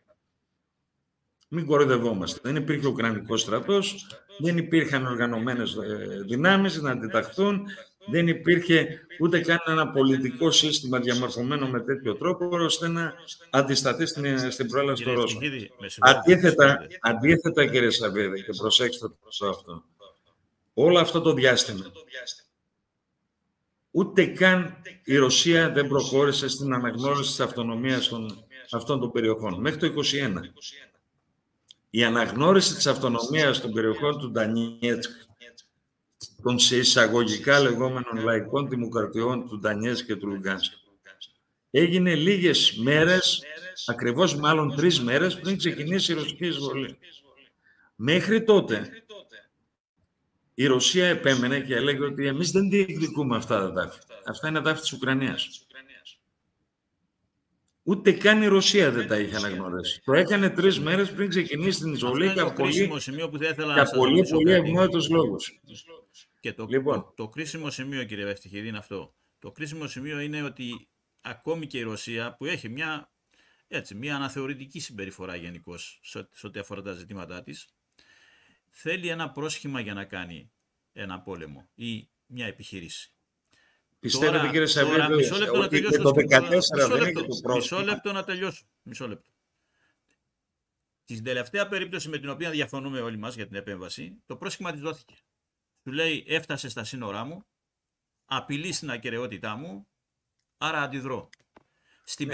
Μην κοροϊδευόμαστε. Δεν υπήρχε ουκρανικός στρατός, δεν υπήρχαν οργανωμένες δυνάμεις να αντιταχθούν, δεν υπήρχε ούτε καν ένα πολιτικό σύστημα διαμορφωμένο με τέτοιο τρόπο ώστε να αντισταθεί στην προέλαση των Ρώσων. Αντίθετα, κύριε Σαββίδη, και προσέξτε το αυτό. Όλο αυτό το διάστημα, ούτε καν η Ρωσία δεν προχώρησε στην αναγνώριση της αυτονομίας αυτών των περιοχών. Μέχρι το 1921. Η αναγνώριση της αυτονομίας των περιοχών του Ντανιέτσκ, των σε εισαγωγικά λεγόμενων λαϊκών δημοκρατιών του Ντανιέτσκ και του Λουγκάνσκ, έγινε λίγες μέρες, ακριβώς μάλλον 3 μέρες πριν ξεκινήσει η ρωσική εισβολή. Μέχρι τότε η Ρωσία επέμενε και έλεγε ότι εμείς δεν διεκδικούμε αυτά τα δάφη. Αυτά είναι δάφη της Ουκρανίας. Ούτε καν η Ρωσία δεν τα είχε αναγνωρίσει. Το έκανε 3 μέρες πριν ξεκινήσει την εισβολή για πολύ ευμόητους λόγους. Και το κρίσιμο σημείο, κύριε Ευτυχίδη, είναι αυτό. Το κρίσιμο σημείο είναι ότι ακόμη και η Ρωσία, που έχει μια αναθεωρητική συμπεριφορά γενικώς σε ό,τι αφορά τα ζητήματά της, θέλει ένα πρόσχημα για να κάνει ένα πόλεμο ή μια επιχείρηση. Πιστεύετε, κύριε Σαββίδη, μισό λεπτό να τελειώσω. Το 2014 δεν έχει το πρόσχημα. Μισό λεπτό να τελειώσω. Μισό λεπτό. Στην τελευταία περίπτωση με την οποία διαφωνούμε όλοι μας για την επέμβαση, το πρόσχημα της δόθηκε. Του λέει, έφτασε στα σύνορά μου, απειλεί στην ακεραιότητά μου, άρα αντιδρώ. Στην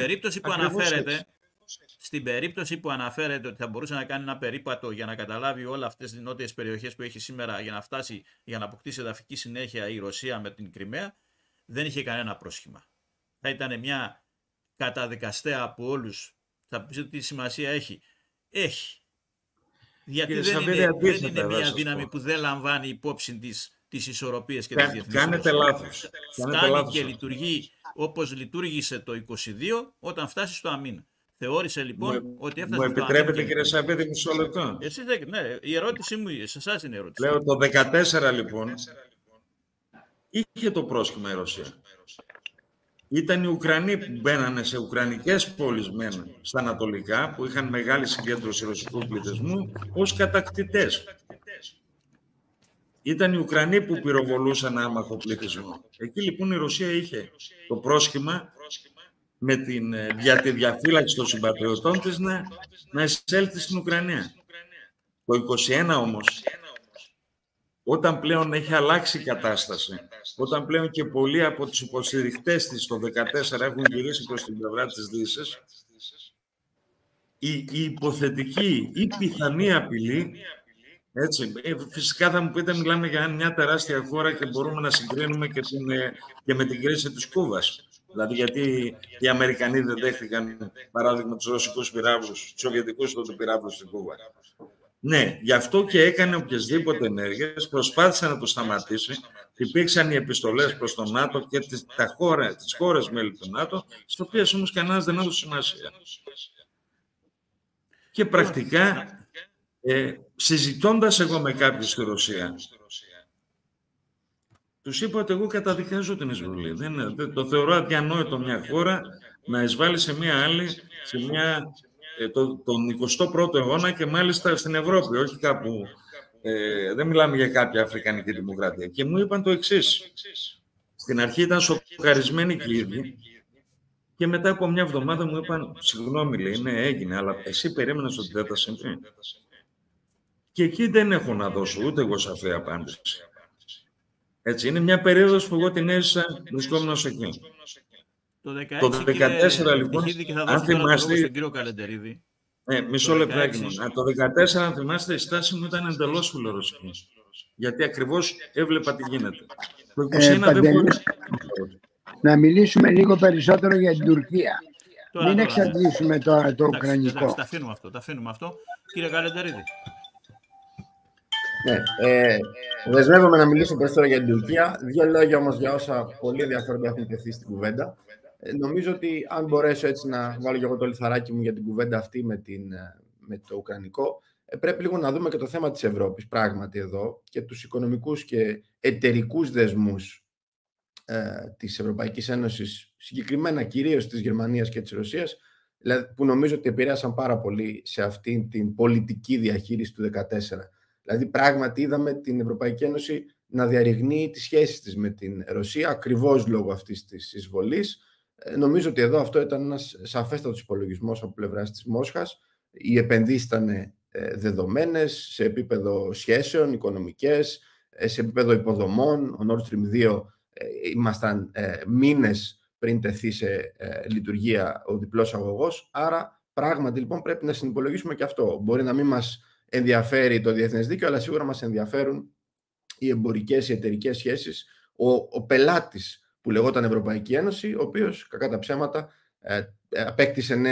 περίπτωση που αναφέρεται ότι θα μπορούσε να κάνει ένα περίπατο για να καταλάβει όλα αυτές τις νότιες περιοχές που έχει σήμερα για να φτάσει, για να αποκτήσει εδαφική συνέχεια η Ρωσία με την Κριμαία, δεν είχε κανένα πρόσχημα. Θα ήταν μια καταδικαστέα από όλους. Θα πείτε τι σημασία έχει. Έχει. Γιατί δεν είναι μια δύναμη που δεν λαμβάνει υπόψη τις ισορροπίες και τις διεθνείς. Κάνετε λάθος. Φτάνει και λειτουργεί όπως λειτουργήσε το 22 όταν φτάσει στο αμήνα. Θεώρησε λοιπόν ότι έφτασε. Μου επιτρέπετε, κύριε Σαββίδη, μισό λεπτό? Εσείς δεν, ναι, η ερώτηση μου, σε εσάς είναι η ερώτηση. Λέω το 14 λοιπόν είχε το πρόσχημα η Ρωσία. Ήταν οι Ουκρανοί που μπαίνανε σε ουκρανικές πόλεις στα ανατολικά, που είχαν μεγάλη συγκέντρωση ρωσικού πληθυσμού, ως κατακτητές. Ήταν οι Ουκρανοί που πυροβολούσαν άμαχο πληθυσμό. Εκεί λοιπόν η Ρωσία είχε το πρόσχημα για τη διαφύλαξη των συμπατριωτών της να εισέλθει στην Ουκρανία. Το 21 όμως, όταν πλέον έχει αλλάξει η κατάσταση, όταν πλέον και πολλοί από τους υποστηριχτές της το 2014 έχουν γυρίσει προς την πλευρά της Δύσης, η υποθετική ή πιθανή απειλή, έτσι, φυσικά θα μου πείτε, μιλάμε για μια τεράστια χώρα και μπορούμε να συγκρίνουμε και με την κρίση της Κούβας. Δηλαδή, γιατί οι Αμερικανοί δεν δέχτηκαν, παράδειγμα, τους ρωσικούς πυράβλους, τους σοβιετικούς τότε πυράβλους στην Κούβα. Ναι, γι' αυτό και έκανε οποιασδήποτε ενέργειες, προσπάθησε να το σταματήσει. Υπήρξαν οι επιστολές προς τον ΝΑΤΟ και τις χώρες μέλη του ΝΑΤΟ, στις οποίες όμως κανένας δεν έδωσε σημασία. Και πρακτικά, συζητώντας εγώ με κάποιους στη Ρωσία, τους είπα ότι εγώ καταδικάζω την εισβολή. Το θεωρώ αδιανόητο μια χώρα να εισβάλλει σε μια άλλη, τον 21ο αιώνα και μάλιστα στην Ευρώπη, όχι κάπου. Δεν μιλάμε για κάποια αφρικανική δημοκρατία. Και μου είπαν το εξής. Στην αρχή ήταν σοκαρισμένοι και οι ίδιοι και μετά από μια εβδομάδα μου είπαν, συγγνώμη, λέει, ναι, έγινε, αλλά εσύ περίμενες ότι δεν θα συμβεί. Και εκεί δεν έχω να δώσω ούτε εγώ σαφή απάντηση. Έτσι, είναι μια περίοδος που εγώ την έζησα βρισκόμενος εκεί. Το 2014, λοιπόν, αν θυμάστε... Στον κύριο Καλεντερίδη. Μισό λεπτάκι μου. Το 2014, αν θυμάστε, η στάση μου ήταν εντελώς φιλορωσική. Γιατί ακριβώς έβλεπα τι γίνεται. Το 2021 δεν μπορούσε. Να μιλήσουμε λίγο περισσότερο για την Τουρκία. Μην εξαντλήσουμε τώρα το ουκρανικό. Τα αφήνουμε αυτό. Κύριε Καλεντερίδη. Ναι, δεσμεύομαι να μιλήσω περισσότερο για την Τουρκία. Δύο λόγια όμως για όσα πολύ ενδιαφέροντα έχουν τεθεί στην κουβέντα. Νομίζω ότι αν μπορέσω έτσι να βάλω και εγώ το λιθαράκι μου για την κουβέντα αυτή με το ουκρανικό, πρέπει λίγο να δούμε και το θέμα της Ευρώπης πράγματι εδώ και τους οικονομικούς και εταιρικούς δεσμούς της Ευρωπαϊκής Ένωσης, συγκεκριμένα κυρίως της Γερμανίας και της Ρωσίας, που νομίζω ότι επηρέασαν πάρα πολύ σε αυτή την πολιτική διαχείριση του 2014. Δηλαδή, πράγματι είδαμε την Ευρωπαϊκή Ένωση να διαρριγνύει τις σχέσεις της με την Ρωσία, ακριβώς λόγω αυτής της εισβολής. Νομίζω ότι εδώ αυτό ήταν ένας σαφέστατος υπολογισμός από πλευράς της Μόσχας. Οι επενδύσεις ήταν δεδομένες σε επίπεδο σχέσεων, οικονομικές, σε επίπεδο υποδομών. Ο Nord Stream 2 ήμασταν μήνες πριν τεθεί σε λειτουργία ο διπλός αγωγός. Άρα, πράγματι, λοιπόν, πρέπει να συνυπολογίσουμε και αυτό. Μπορεί να μην μας ενδιαφέρει το διεθνές δίκαιο, αλλά σίγουρα μας ενδιαφέρουν οι εμπορικές, οι εταιρικές σχέσεις. Ο πελάτης που λεγόταν Ευρωπαϊκή Ένωση, ο οποίος, κακά τα ψέματα, απέκτησε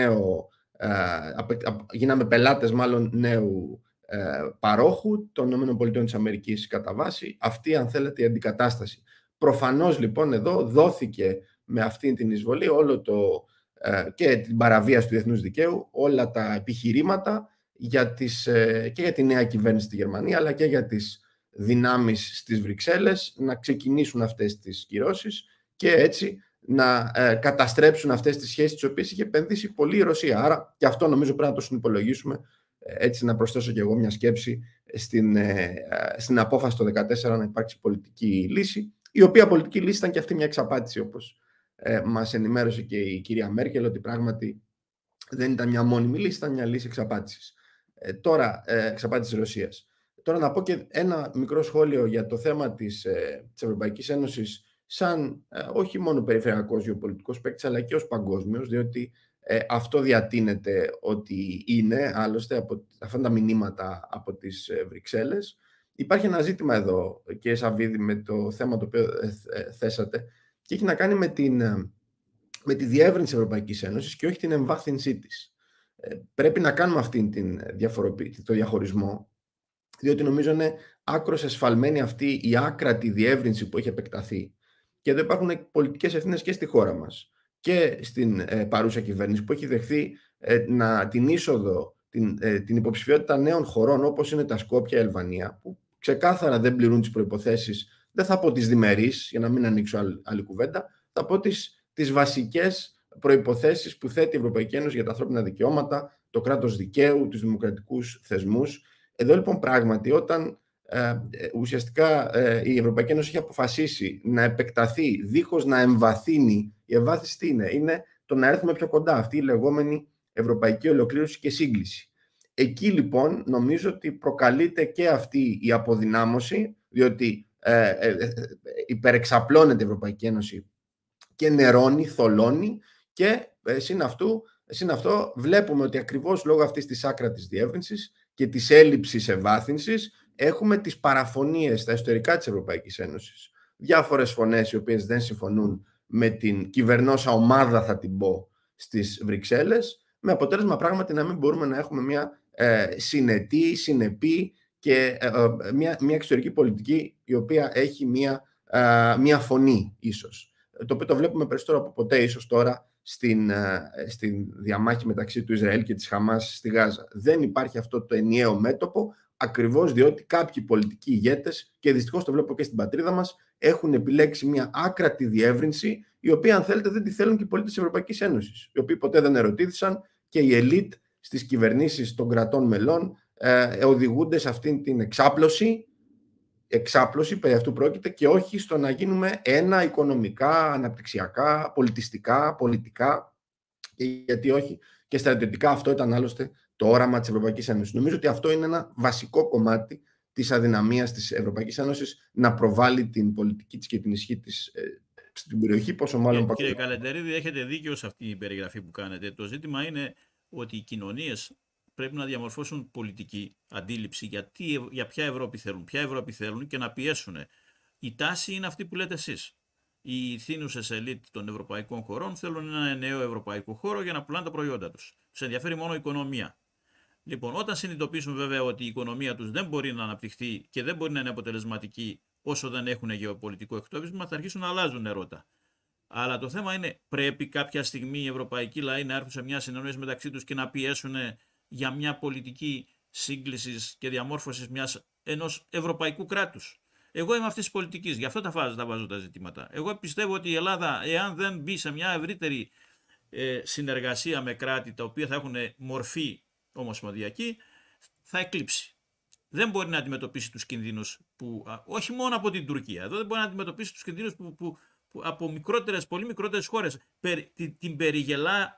γίναμε πελάτες μάλλον νέου παρόχου των ΗΠΑ κατά βάση. Αυτή, αν θέλετε, η αντικατάσταση. Προφανώς, λοιπόν, εδώ δόθηκε με αυτή την εισβολή και την παραβίαση του διεθνούς δικαίου, όλα τα επιχειρήματα και για τη νέα κυβέρνηση στη Γερμανία, αλλά και για τις δυνάμεις στις Βρυξέλλες να ξεκινήσουν αυτές τις κυρώσεις και έτσι να καταστρέψουν αυτές τις σχέσεις τις οποίες είχε επενδύσει πολύ η Ρωσία. Άρα και αυτό νομίζω πρέπει να το συνυπολογίσουμε. Έτσι, να προσθέσω και εγώ μια σκέψη στην απόφαση το 2014 να υπάρξει πολιτική λύση, η οποία πολιτική λύση ήταν και αυτή μια εξαπάτηση, όπως μας ενημέρωσε και η κυρία Μέρκελ, ότι πράγματι δεν ήταν μια μόνιμη λύση, ήταν μια λύση εξαπάτησης. Εξαπάτησης Ρωσίας. Τώρα να πω και ένα μικρό σχόλιο για το θέμα της Ευρωπαϊκής Ένωσης σαν όχι μόνο περιφερειακός γεωπολιτικός παίκτης, αλλά και ως παγκόσμιος, διότι αυτό διατείνεται ότι είναι, άλλωστε, από αυτά τα μηνύματα από τις Βρυξέλλες. Υπάρχει ένα ζήτημα εδώ, κύριε Σαββίδη, με το θέμα το οποίο θέσατε, και έχει να κάνει με τη διεύρυνση της Ευρωπαϊκής Ένωσης και όχι την εμβάθυνσή της. Πρέπει να κάνουμε το διαχωρισμό, διότι νομίζω είναι άκρως εσφαλμένη αυτή η άκρατη διεύρυνση που έχει επεκταθεί. Και εδώ υπάρχουν πολιτικές ευθύνες και στη χώρα μας και στην παρούσα κυβέρνηση που έχει δεχθεί την είσοδο, την υποψηφιότητα νέων χωρών όπως είναι τα Σκόπια, η Αλβανία, που ξεκάθαρα δεν πληρούν τις προϋποθέσεις, δεν θα πω τις διμερείς, για να μην ανοίξω άλλη κουβέντα, θα πω τις βασικές προϋποθέσεις που θέτει η Ευρωπαϊκή Ένωση για τα ανθρώπινα δικαιώματα, το κράτος δικαίου, τους δημοκρατικούς θεσμούς. Εδώ λοιπόν πράγματι όταν ουσιαστικά η Ευρωπαϊκή Ένωση έχει αποφασίσει να επεκταθεί δίχως να εμβαθύνει, η εμβάθυνση τι είναι? Είναι το να έρθουμε πιο κοντά, αυτή η λεγόμενη ευρωπαϊκή ολοκλήρωση και σύγκληση. Εκεί λοιπόν νομίζω ότι προκαλείται και αυτή η αποδυνάμωση, διότι υπερεξαπλώνεται η Ευρωπαϊκή Ένωση και νερώνει, θολώνει, και συν αυτό βλέπουμε ότι ακριβώς λόγω αυτής της άκρατης διεύρυνσης και της έλλειψης ευάθυνσης έχουμε τις παραφωνίες στα ιστορικά της Ευρωπαϊκής Ένωσης. Διάφορες φωνές οι οποίες δεν συμφωνούν με την κυβερνόσα ομάδα, θα την πω, στις Βρυξέλλες, με αποτέλεσμα πράγματι να μην μπορούμε να έχουμε μια συνεπή και μια εξωτερική πολιτική η οποία έχει μια φωνή ίσως. Το οποίο το βλέπουμε περισσότερο από ποτέ ίσως τώρα στην διαμάχη μεταξύ του Ισραήλ και της Χαμάς στη Γάζα. Δεν υπάρχει αυτό το ενιαίο μέτωπο, ακριβώς διότι κάποιοι πολιτικοί ηγέτες, και δυστυχώς το βλέπω και στην πατρίδα μας, έχουν επιλέξει μια άκρατη διεύρυνση, η οποία αν θέλετε δεν τη θέλουν και οι πολίτες της Ευρωπαϊκής Ένωσης, οι οποίοι ποτέ δεν ερωτήθησαν, και η ελίτ στις κυβερνήσεις των κρατών μελών οδηγούνται σε αυτήν την εξάπλωση, περί αυτού πρόκειται, και όχι στο να γίνουμε ένα οικονομικά, αναπτυξιακά, πολιτιστικά, πολιτικά, και γιατί όχι και στρατιωτικά. Αυτό ήταν άλλωστε το όραμα της Ευρωπαϊκής Ένωσης. Νομίζω ότι αυτό είναι ένα βασικό κομμάτι της αδυναμίας της Ευρωπαϊκής Ένωσης να προβάλλει την πολιτική της και την ισχύ της στην περιοχή, πόσο μάλλον. Κύριε Καλεντερίδη, έχετε δίκιο σε αυτή η περιγραφή που κάνετε. Το ζήτημα είναι ότι οι κοινωνίες πρέπει να διαμορφώσουν πολιτική αντίληψη για ποια Ευρώπη θέλουν, και να πιέσουν. Η τάση είναι αυτή που λέτε εσείς. Οι θύνουσες ελίτ των ευρωπαϊκών χωρών θέλουν ένα νέο ευρωπαϊκό χώρο για να πουλάνε τα προϊόντα τους. Τους ενδιαφέρει μόνο η οικονομία. Λοιπόν, όταν συνειδητοποιήσουν βέβαια ότι η οικονομία τους δεν μπορεί να αναπτυχθεί και δεν μπορεί να είναι αποτελεσματική όσο δεν έχουν γεωπολιτικό εκτόπισμα, θα αρχίσουν να αλλάζουν ρότα. Αλλά το θέμα είναι, πρέπει κάποια στιγμή οι ευρωπαϊκοί λαοί να έρθουν σε μια συνεννόηση μεταξύ τους και να πιέσουν για μια πολιτική σύγκλησης και διαμόρφωσης ενός ευρωπαϊκού κράτους. Εγώ είμαι αυτής της πολιτικής, γι' αυτό τα βάζω τα ζητήματα. Εγώ πιστεύω ότι η Ελλάδα, εάν δεν μπει σε μια ευρύτερη συνεργασία με κράτη τα οποία θα έχουν μορφή ομοσπονδιακή, θα εκλείψει. Δεν μπορεί να αντιμετωπίσει τους κινδύνους όχι μόνο από την Τουρκία, εδώ δεν μπορεί να αντιμετωπίσει τους κινδύνους που από πολύ μικρότερες χώρες. Την περιγελά,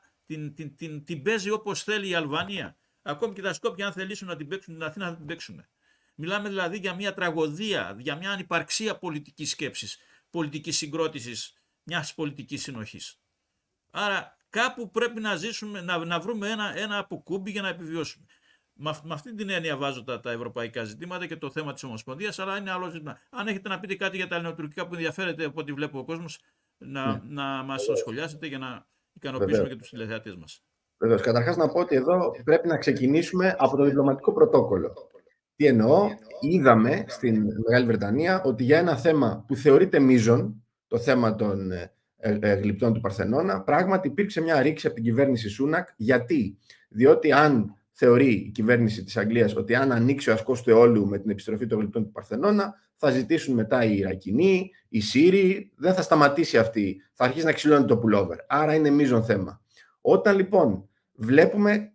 την παίζει όπως θέλει η Αλβανία. Ακόμη και τα Σκόπια, αν θελήσουν να την παίξουν την Αθήνα, θα την παίξουν. Μιλάμε δηλαδή για μια τραγωδία, για μια ανυπαρξία πολιτικής σκέψης, πολιτικής συγκρότησης, μιας πολιτικής συνοχής. Άρα κάπου πρέπει να ζήσουμε, να βρούμε ένα αποκούμπι για να επιβιώσουμε. Με αυτή την έννοια βάζω τα ευρωπαϊκά ζητήματα και το θέμα της Ομοσπονδίας, αλλά είναι άλλο ζήτημα. Αν έχετε να πείτε κάτι για τα ελληνοτουρκικά που ενδιαφέρεται από ό,τι βλέπω ο κόσμος, να μας το σχολιάσετε για να ικανοποιήσουμε και τους τηλεθεατές μας. Βεβαίως. Καταρχάς να πω ότι εδώ πρέπει να ξεκινήσουμε από το διπλωματικό πρωτόκολλο. Τι εννοώ? Είδαμε στην Μεγάλη Βρετανία ότι για ένα θέμα που θεωρείται μείζον, το θέμα των γλυπτών του Παρθενώνα, πράγματι υπήρξε μια ρήξη από την κυβέρνηση Σούνακ. Γιατί? Διότι αν θεωρεί η κυβέρνηση της Αγγλίας ότι αν ανοίξει ο ασκός του αιώλου με την επιστροφή των γλυπτών του Παρθενώνα, θα ζητήσουν μετά οι Ιρακινοί, οι Σύριοι, δεν θα σταματήσει αυτή, θα αρχίσει να ξυλώνει το pullover. Άρα είναι μείζον θέμα. Όταν λοιπόν βλέπουμε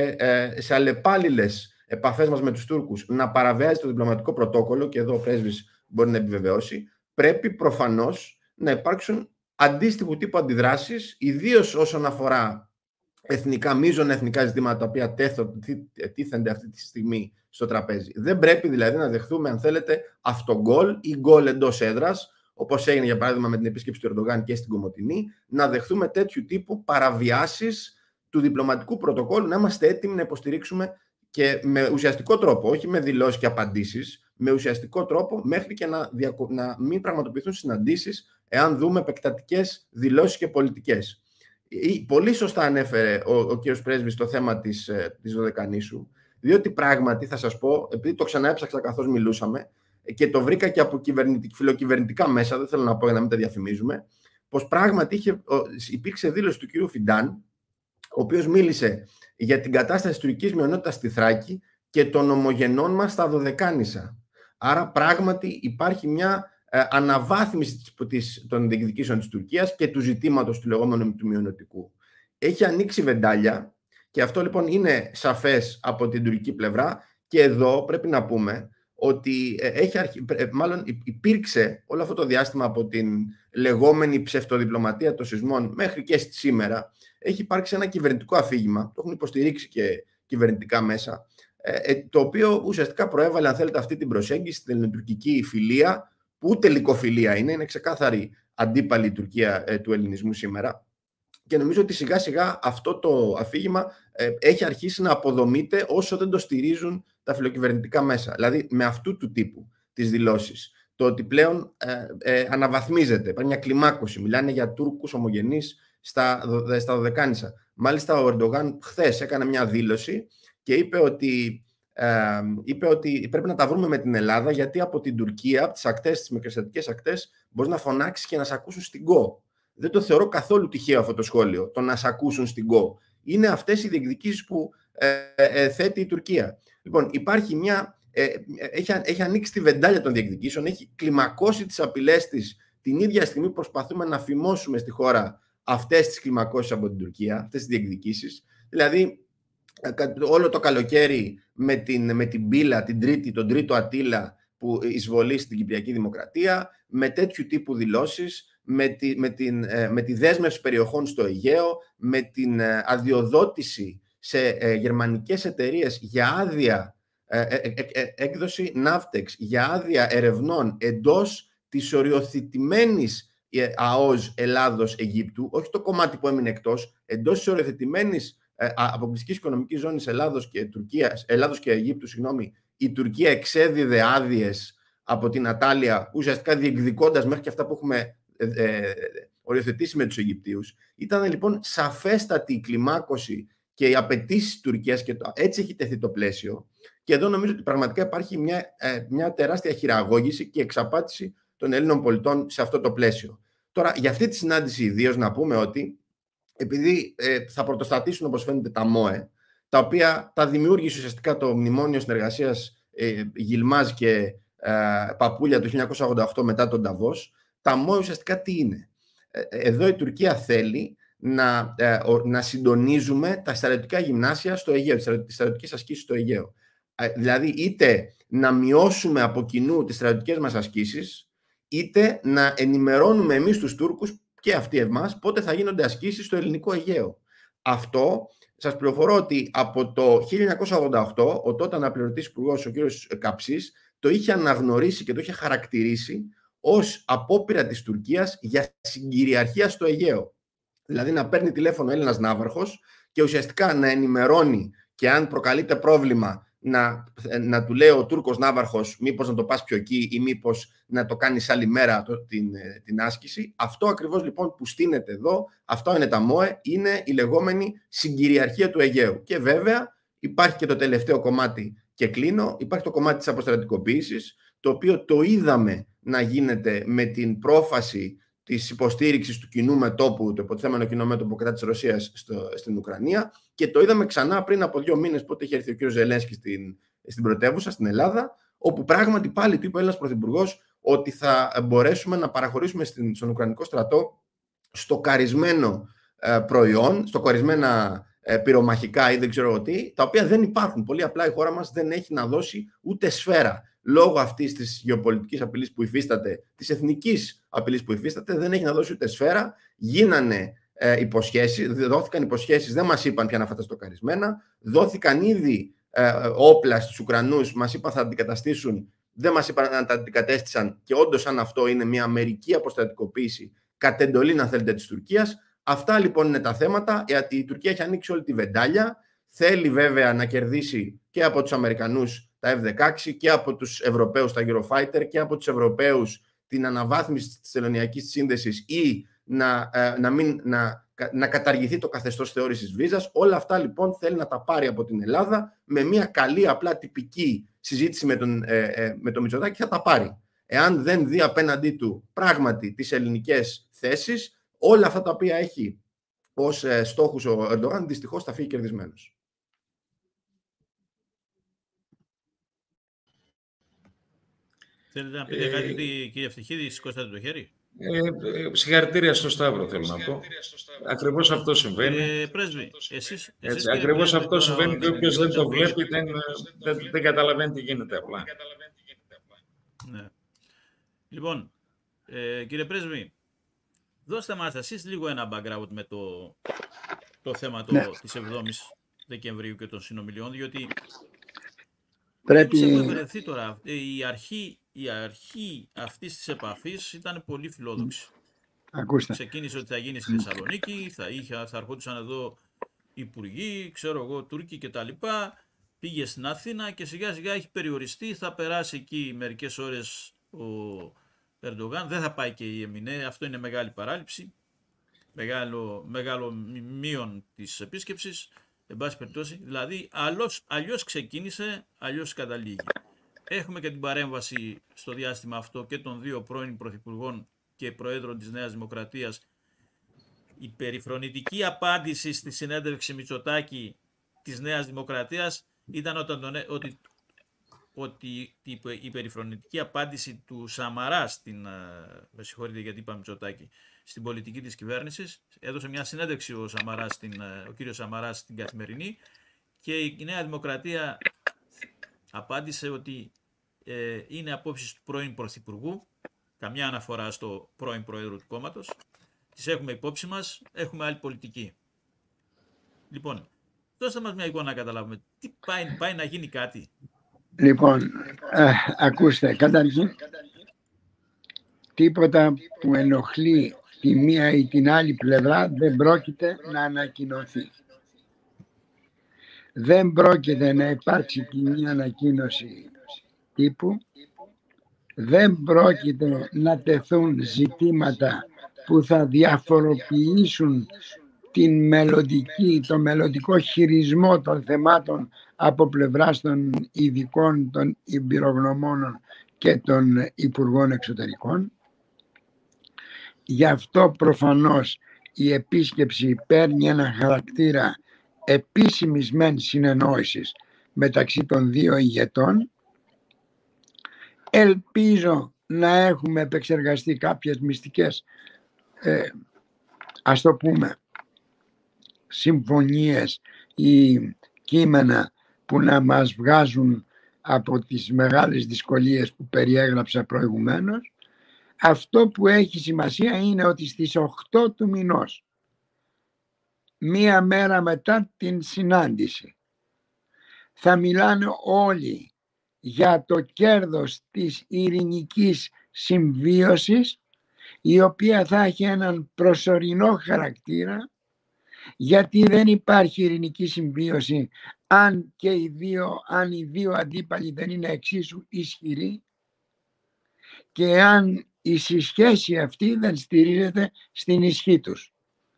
σε αλλεπάλληλες επαφές μας με τους Τούρκους να παραβιάζει το διπλωματικό πρωτόκολλο, και εδώ ο πρέσβης μπορεί να επιβεβαιώσει, πρέπει προφανώς να υπάρξουν αντίστοιχου τύπου αντιδράσεις, ιδίως όσον αφορά μείζωνα εθνικά ζητήματα τα οποία τίθενται αυτή τη στιγμή στο τραπέζι. Δεν πρέπει δηλαδή να δεχθούμε, αν θέλετε, αυτογκόλ ή γκολ εντός έδρας, όπως έγινε για παράδειγμα με την επίσκεψη του Ερντογάν και στην Κομοτηνή, να δεχθούμε τέτοιου τύπου παραβιάσεις του διπλωματικού πρωτοκόλλου, να είμαστε έτοιμοι να υποστηρίξουμε και με ουσιαστικό τρόπο, όχι με δηλώσεις και απαντήσεις, με ουσιαστικό τρόπο, μέχρι και να μην πραγματοποιηθούν συναντήσεις, εάν δούμε επεκτατικές δηλώσεις και πολιτικές. Πολύ σωστά ανέφερε ο κύριος Πρέσβης το θέμα της Δωδεκανήσου, διότι πράγματι θα σας πω, επειδή το ξαναέψαξα καθώς μιλούσαμε και το βρήκα και από φιλοκυβερνητικά μέσα, δεν θέλω να πω για να μην τα διαφημίζουμε, πως πράγματι υπήρξε δήλωση του κύριου Φιντάν, ο οποίος μίλησε για την κατάσταση της τουρκικής μειονότητας στη Θράκη και των ομογενών μας στα Δωδεκάνησα. Άρα πράγματι υπάρχει μια αναβάθμιση των διεκδικήσεων της Τουρκίας και του ζητήματος του λεγόμενου του μειονοτικού. Έχει ανοίξει βεντάλια και αυτό λοιπόν είναι σαφές από την τουρκική πλευρά, και εδώ πρέπει να πούμε ότι μάλλον υπήρξε όλο αυτό το διάστημα από την λεγόμενη ψευτοδιπλωματία των σεισμών μέχρι και σήμερα, έχει υπάρξει ένα κυβερνητικό αφήγημα, το έχουν υποστηρίξει και κυβερνητικά μέσα, το οποίο ουσιαστικά προέβαλε, αν θέλετε, αυτή την προσέγγιση στην ελληνοτουρκική φιλία, που ούτε λυκοφιλία είναι ξεκάθαρη αντίπαλη η Τουρκία του ελληνισμού σήμερα. Και νομίζω ότι σιγά σιγά αυτό το αφήγημα έχει αρχίσει να αποδομείται όσο δεν το στηρίζουν τα φιλοκυβερνητικά μέσα. Δηλαδή με αυτού του τύπου τις δηλώσεις. Το ότι πλέον αναβαθμίζεται, υπάρχει μια κλιμάκωση. Μιλάνε για Τούρκους ομογενείς στα Δωδεκάνησα. Μάλιστα ο Ερντογάν χθες έκανε μια δήλωση και είπε ότι πρέπει να τα βρούμε με την Ελλάδα, γιατί από την Τουρκία, από τις ακτές, τις μικρασιατικές ακτές, μπορεί να φωνάξει και να σε ακούσουν στην ΚΟ. Δεν το θεωρώ καθόλου τυχαίο αυτό το σχόλιο, το να σε ακούσουν στην ΚΟ. Είναι αυτές οι διεκδικήσεις που θέτει η Τουρκία. Λοιπόν, υπάρχει έχει ανοίξει τη βεντάλια των διεκδικήσεων, έχει κλιμακώσει τις απειλές της την ίδια στιγμή που προσπαθούμε να φημώσουμε στη χώρα αυτές τις κλιμακώσεις από την Τουρκία, αυτές τις διεκδικήσεις. Δηλαδή, όλο το καλοκαίρι με την πύλα, τον τρίτο Αττήλα που εισβολεί στην Κυπριακή Δημοκρατία, με τέτοιου τύπου δηλώσεις, με τη δέσμευση περιοχών στο Αιγαίο, με την αδειοδότηση σε γερμανικές εταιρείες για άδεια έκδοση Ναύτεξ, για άδεια ερευνών εντός της οριοθετημένης ΑΟΣ Ελλάδος-Αιγύπτου, όχι το κομμάτι που έμεινε εκτός, εντός της οριοθετημένης αποκλειστικής οικονομικής ζώνης Ελλάδος και Αιγύπτου, η Τουρκία εξέδιδε άδειες από την Ατάλεια, ουσιαστικά διεκδικώντας μέχρι και αυτά που έχουμε οριοθετήσει με τους Αιγυπτίους. Ήταν λοιπόν σαφέστατη η κλιμάκωση και οι απαιτήσεις της Τουρκίας, και έτσι έχει τεθεί το πλαίσιο. Και εδώ νομίζω ότι πραγματικά υπάρχει μια τεράστια χειραγώγηση και εξαπάτηση των Ελλήνων πολιτών σε αυτό το πλαίσιο. Τώρα, για αυτή τη συνάντηση ιδίως να πούμε ότι επειδή θα πρωτοστατήσουν, όπως φαίνεται, τα ΜΟΕ, τα οποία τα δημιούργησε ουσιαστικά το Μνημόνιο Συνεργασίας Γιλμάζ και Παπούλια το 1988 μετά τον Νταβός, τα ΜΟΕ ουσιαστικά τι είναι? Εδώ η Τουρκία θέλει να συντονίζουμε τα στρατιωτικά γυμνάσια στο Αιγαίο, τις στρατιωτικές ασκήσεις στο Αιγαίο. Δηλαδή, είτε να μειώσουμε από κοινού τις στρατιωτικές μας ασκήσεις, είτε να ενημερώνουμε εμείς τους Τούρκους και αυτοί εμάς πότε θα γίνονται ασκήσεις στο ελληνικό Αιγαίο. Αυτό σας πληροφορώ ότι από το 1988 ο τότε αναπληρωτής υπουργός, ο κ. Καψής, το είχε αναγνωρίσει και το είχε χαρακτηρίσει ως απόπειρα της Τουρκίας για συγκυριαρχία στο Αιγαίο. Δηλαδή να παίρνει τηλέφωνο Έλληνας ναύαρχος και ουσιαστικά να ενημερώνει, και αν προκαλείται πρόβλημα να του λέει ο Τούρκος ναύαρχος μήπως να το πας πιο εκεί ή μήπως να το κάνεις άλλη μέρα την άσκηση. Αυτό ακριβώς λοιπόν που στείνεται εδώ, αυτό είναι τα ΜΟΕ, είναι η λεγόμενη συγκυριαρχία του Αιγαίου. Και βέβαια υπάρχει και το τελευταίο κομμάτι, και κλείνω, υπάρχει το κομμάτι της αποστρατικοποίησης, το οποίο το είδαμε να γίνεται με την πρόφαση της υποστήριξης του κοινού μετώπου, το υποτιθέμενο κοινό μέτωπο κατά της Ρωσίας στην Ουκρανία, και το είδαμε ξανά πριν από 2 μήνες, πότε είχε έρθει ο κ. Ζελένσκι στην πρωτεύουσα, στην Ελλάδα, όπου πράγματι πάλι του είπε ο Έλληνας Πρωθυπουργός ότι θα μπορέσουμε να παραχωρήσουμε στον Ουκρανικό στρατό στοκαρισμένο προϊόν, στοκαρισμένα πυρομαχικά ή δεν ξέρω τι, τα οποία δεν υπάρχουν. Πολύ απλά η χώρα μας δεν έχει να δώσει ούτε σφαίρα. Λόγω αυτής της γεωπολιτικής απειλής που υφίσταται, της εθνικής απειλής που υφίσταται, δεν έχει να δώσει ούτε σφαίρα. Γίνανε δόθηκαν υποσχέσεις, δεν μας είπαν ποια να φάτε στοκαρισμένα. Δόθηκαν ήδη όπλα στους Ουκρανούς, μας είπαν θα αντικαταστήσουν, δεν μας είπαν να τα αντικατέστησαν, και όντως αν αυτό είναι μια μερική αποστρατικοποίηση κατ' εντολή, αν θέλετε, της Τουρκίας. Αυτά λοιπόν είναι τα θέματα, γιατί η Τουρκία έχει ανοίξει όλη τη βεντάλια. Θέλει βέβαια να κερδίσει και από τους Αμερικανούς τα F-16 και από τους Ευρωπαίους τα Eurofighter και από τους Ευρωπαίους την αναβάθμιση της τελωνειακής σύνδεσης ή να να καταργηθεί το καθεστώς θεώρησης βίζας. Όλα αυτά λοιπόν θέλει να τα πάρει από την Ελλάδα με μια καλή, απλά τυπική συζήτηση με τον Μητσοτάκη, θα τα πάρει. Εάν δεν δει απέναντί του πράγματι τις ελληνικές θέσεις, όλα αυτά τα οποία έχει ως στόχους ο Ερντογάν, δυστυχώς θα φύγει κερδισμένος. Θέλετε να πείτε κάτι, κύριε Ευτυχίδη, σηκώσατε το χέρι? Συγχαρητήρια στο Σταύρο, θέλω να πω. Ακριβώς αυτό συμβαίνει. Πρέσβη, εσείς ακριβώς αυτό συμβαίνει και όποιος δεν το βλέπει δεν καταλαβαίνει τι γίνεται απλά. Ναι. Λοιπόν, κύριε Πρέσβη, δώστε μας εσείς λίγο ένα background με το θέμα της 7ης Δεκεμβρίου και των συνομιλιών, διότι έχουμε βρεθεί τώρα. Η αρχή αυτής της επαφής ήταν πολύ φιλόδοξη. Ακούστε. Ξεκίνησε ότι θα γίνει στη Θεσσαλονίκη, θα ερχόντουσαν εδώ υπουργοί, ξέρω εγώ, Τούρκοι κτλ. Πήγε στην Αθήνα και σιγά σιγά έχει περιοριστεί. Θα περάσει εκεί μερικές ώρες ο Ερντογάν. Δεν θα πάει και η Εμινέ. Αυτό είναι μεγάλη παράληψη. Μεγάλο μείον της επίσκεψης. Εν πάση περιπτώσει, δηλαδή αλλιώς ξεκίνησε, αλλιώς καταλήγει. Έχουμε και την παρέμβαση στο διάστημα αυτό και των δύο πρώην πρωθυπουργών και προέδρων της Νέας Δημοκρατίας. Η περιφρονητική απάντηση στη συνέντευξη Μητσοτάκη της Νέας Δημοκρατίας ήταν ότι η περιφρονητική απάντηση του Σαμαρά με συγχωρείτε γιατί είπα Μητσοτάκη, στην πολιτική της κυβέρνησης. Έδωσε μια συνέντευξη ο κύριος Σαμαράς στην Καθημερινή και η Νέα Δημοκρατία απάντησε ότι είναι απόψεις του πρώην Πρωθυπουργού, καμιά αναφορά στο πρώην Προέδρου του κόμματος. Τις έχουμε υπόψη μας, έχουμε άλλη πολιτική. Λοιπόν, δώστε μας μια εικόνα να καταλάβουμε. Τι πάει να γίνει κάτι? Λοιπόν, ακούστε, καταρχήν, τίποτα που ενοχλεί τη μία ή την άλλη πλευρά δεν πρόκειται να ανακοινωθεί. Δεν πρόκειται να υπάρξει κοινή ανακοίνωση τύπου. Δεν πρόκειται να τεθούν ζητήματα που θα διαφοροποιήσουν το μελλοντικό χειρισμό των θεμάτων από πλευράς των ειδικών, των εμπειρογνωμόνων και των Υπουργών Εξωτερικών. Γι' αυτό προφανώς η επίσκεψη παίρνει ένα χαρακτήρα επίσημης μεν συνεννόησης μεταξύ των δύο ηγετών. Ελπίζω να έχουμε επεξεργαστεί κάποιες μυστικές, ας το πούμε, συμφωνίες ή κείμενα που να μας βγάζουν από τις μεγάλες δυσκολίες που περιέγραψα προηγουμένως. Αυτό που έχει σημασία είναι ότι στις 8 του μηνός, μία μέρα μετά την συνάντηση, θα μιλάνε όλοι για το κέρδος της ειρηνικής συμβίωσης, η οποία θα έχει έναν προσωρινό χαρακτήρα, γιατί δεν υπάρχει ειρηνική συμβίωση αν οι δύο αντίπαλοι δεν είναι εξίσου ισχυροί και αν η συσχέση αυτή δεν στηρίζεται στην ισχύ τους.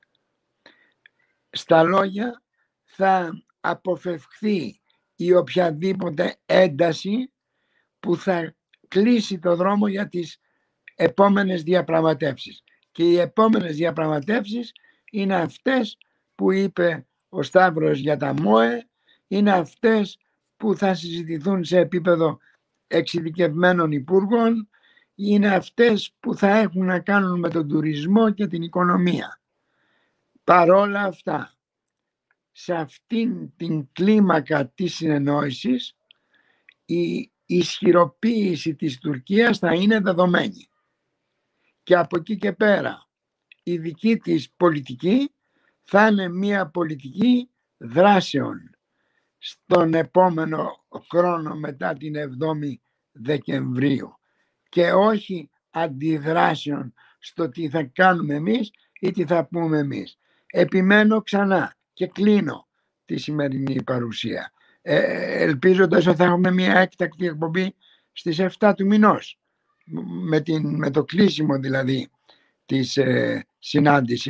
Στα λόγια, θα αποφευχθεί η οποιαδήποτε ένταση που θα κλείσει το δρόμο για τις επόμενες διαπραγματεύσεις. Και οι επόμενες διαπραγματεύσεις είναι αυτές που είπε ο Σταύρος για τα ΜΟΕ, είναι αυτές που θα συζητηθούν σε επίπεδο εξειδικευμένων υπουργών, είναι αυτές που θα έχουν να κάνουν με τον τουρισμό και την οικονομία. Παρόλα αυτά, σε αυτήν την κλίμακα της συνεννόησης, η ισχυροποίηση της Τουρκίας θα είναι δεδομένη. Και από εκεί και πέρα, η δική της πολιτική θα είναι μια πολιτική δράσεων στον επόμενο χρόνο μετά την 7η Δεκεμβρίου και όχι αντιδράσεων στο τι θα κάνουμε εμείς ή τι θα πούμε εμείς. Επιμένω ξανά και κλείνω τη σημερινή παρουσία, ελπίζοντας ότι θα έχουμε μια έκτακτη εκπομπή στις 7 του μηνός με το κλείσιμο δηλαδή της συνάντησης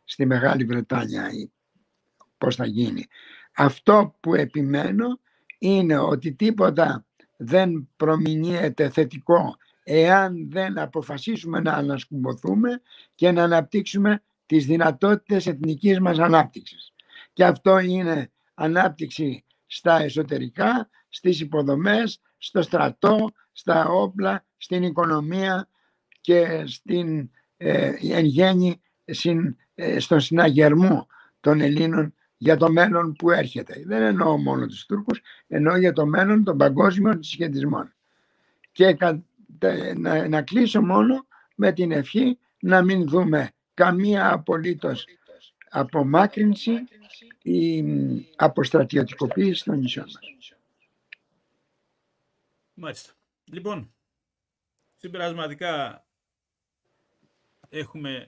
στη Μεγάλη Βρετάνια ή πώς θα γίνει. Αυτό που επιμένω είναι ότι τίποτα δεν προμηνύεται θετικό εάν δεν αποφασίσουμε να ανασκουμποθούμε και να αναπτύξουμε τις δυνατότητες εθνικής μας ανάπτυξης. Και αυτό είναι ανάπτυξη στα εσωτερικά, στις υποδομές, στο στρατό, στα όπλα, στην οικονομία και στην εν γέννη στον συναγερμό των Ελλήνων για το μέλλον που έρχεται. Δεν εννοώ μόνο τους Τούρκους, εννοώ για το μέλλον των παγκόσμιων συσχετισμών. Και να κλείσω μόνο με την ευχή να μην δούμε καμία απολύτως απομάκρυνση ή αποστρατιωτικοποίηση των νησιών μας. Μάλιστα. Λοιπόν, συμπερασματικά έχουμε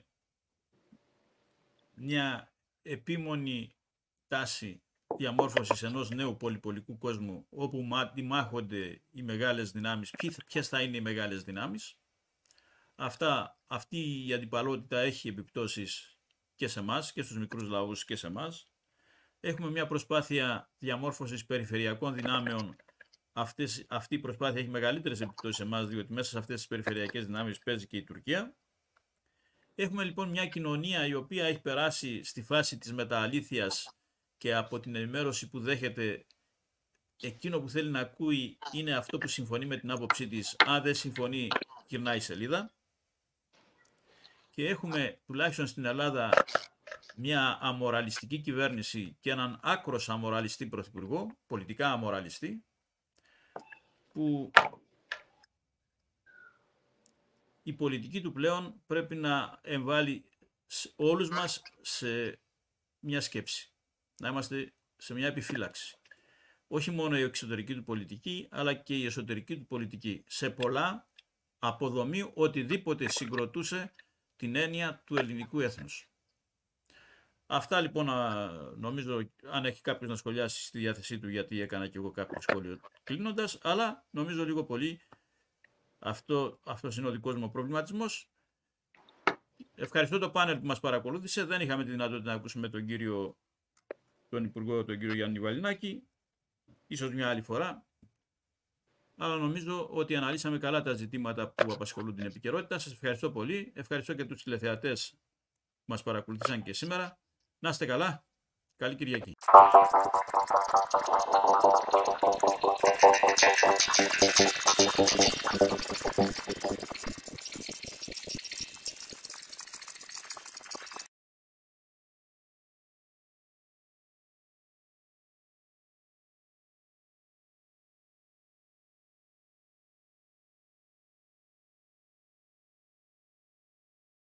μια επίμονη τάση διαμόρφωσης ενός νέου πολυπολικού κόσμου, όπου μάχονται οι μεγάλες δυνάμεις. Ποιες θα είναι οι μεγάλες δυνάμεις? Αυτή η αντιπαλότητα έχει επιπτώσεις και σε εμάς και στους μικρούς λαούς και σε εμάς. Έχουμε μια προσπάθεια διαμόρφωσης περιφερειακών δυνάμεων. Αυτή η προσπάθεια έχει μεγαλύτερες επιπτώσεις σε εμάς, διότι μέσα σε αυτές τις περιφερειακές δυνάμεις παίζει και η Τουρκία. Έχουμε λοιπόν μια κοινωνία η οποία έχει περάσει στη φάση της μετααλήθειας και από την ενημέρωση που δέχεται, εκείνο που θέλει να ακούει είναι αυτό που συμφωνεί με την άποψή της. Αν δεν συμφωνεί, γυρνάει σελίδα. Και έχουμε τουλάχιστον στην Ελλάδα μια αμοραλιστική κυβέρνηση και έναν άκρος αμοραλιστή πρωθυπουργό, πολιτικά αμοραλιστή, που η πολιτική του πλέον πρέπει να εμβάλει όλους μας σε μια σκέψη. Να είμαστε σε μια επιφύλαξη. Όχι μόνο η εξωτερική του πολιτική, αλλά και η εσωτερική του πολιτική. Σε πολλά αποδομεί οτιδήποτε συγκροτούσε την έννοια του ελληνικού έθνους. Αυτά λοιπόν, νομίζω, αν έχει κάποιος να σχολιάσει, στη διάθεσή του, γιατί έκανα και εγώ κάποιο σχόλιο κλείνοντας, αλλά νομίζω λίγο πολύ αυτός είναι ο δικός μου προβληματισμός. Ευχαριστώ το πάνελ που μας παρακολούθησε. Δεν είχαμε τη δυνατότητα να ακούσουμε τον Υπουργό, τον κύριο Γιάννη Βαλινάκη, ίσως μια άλλη φορά, αλλά νομίζω ότι αναλύσαμε καλά τα ζητήματα που απασχολούν την επικαιρότητα. Σας ευχαριστώ πολύ. Ευχαριστώ και τους τηλεθεατές που μας παρακολουθήσαν και σήμερα. Να είστε καλά. Καλή Κυριακή.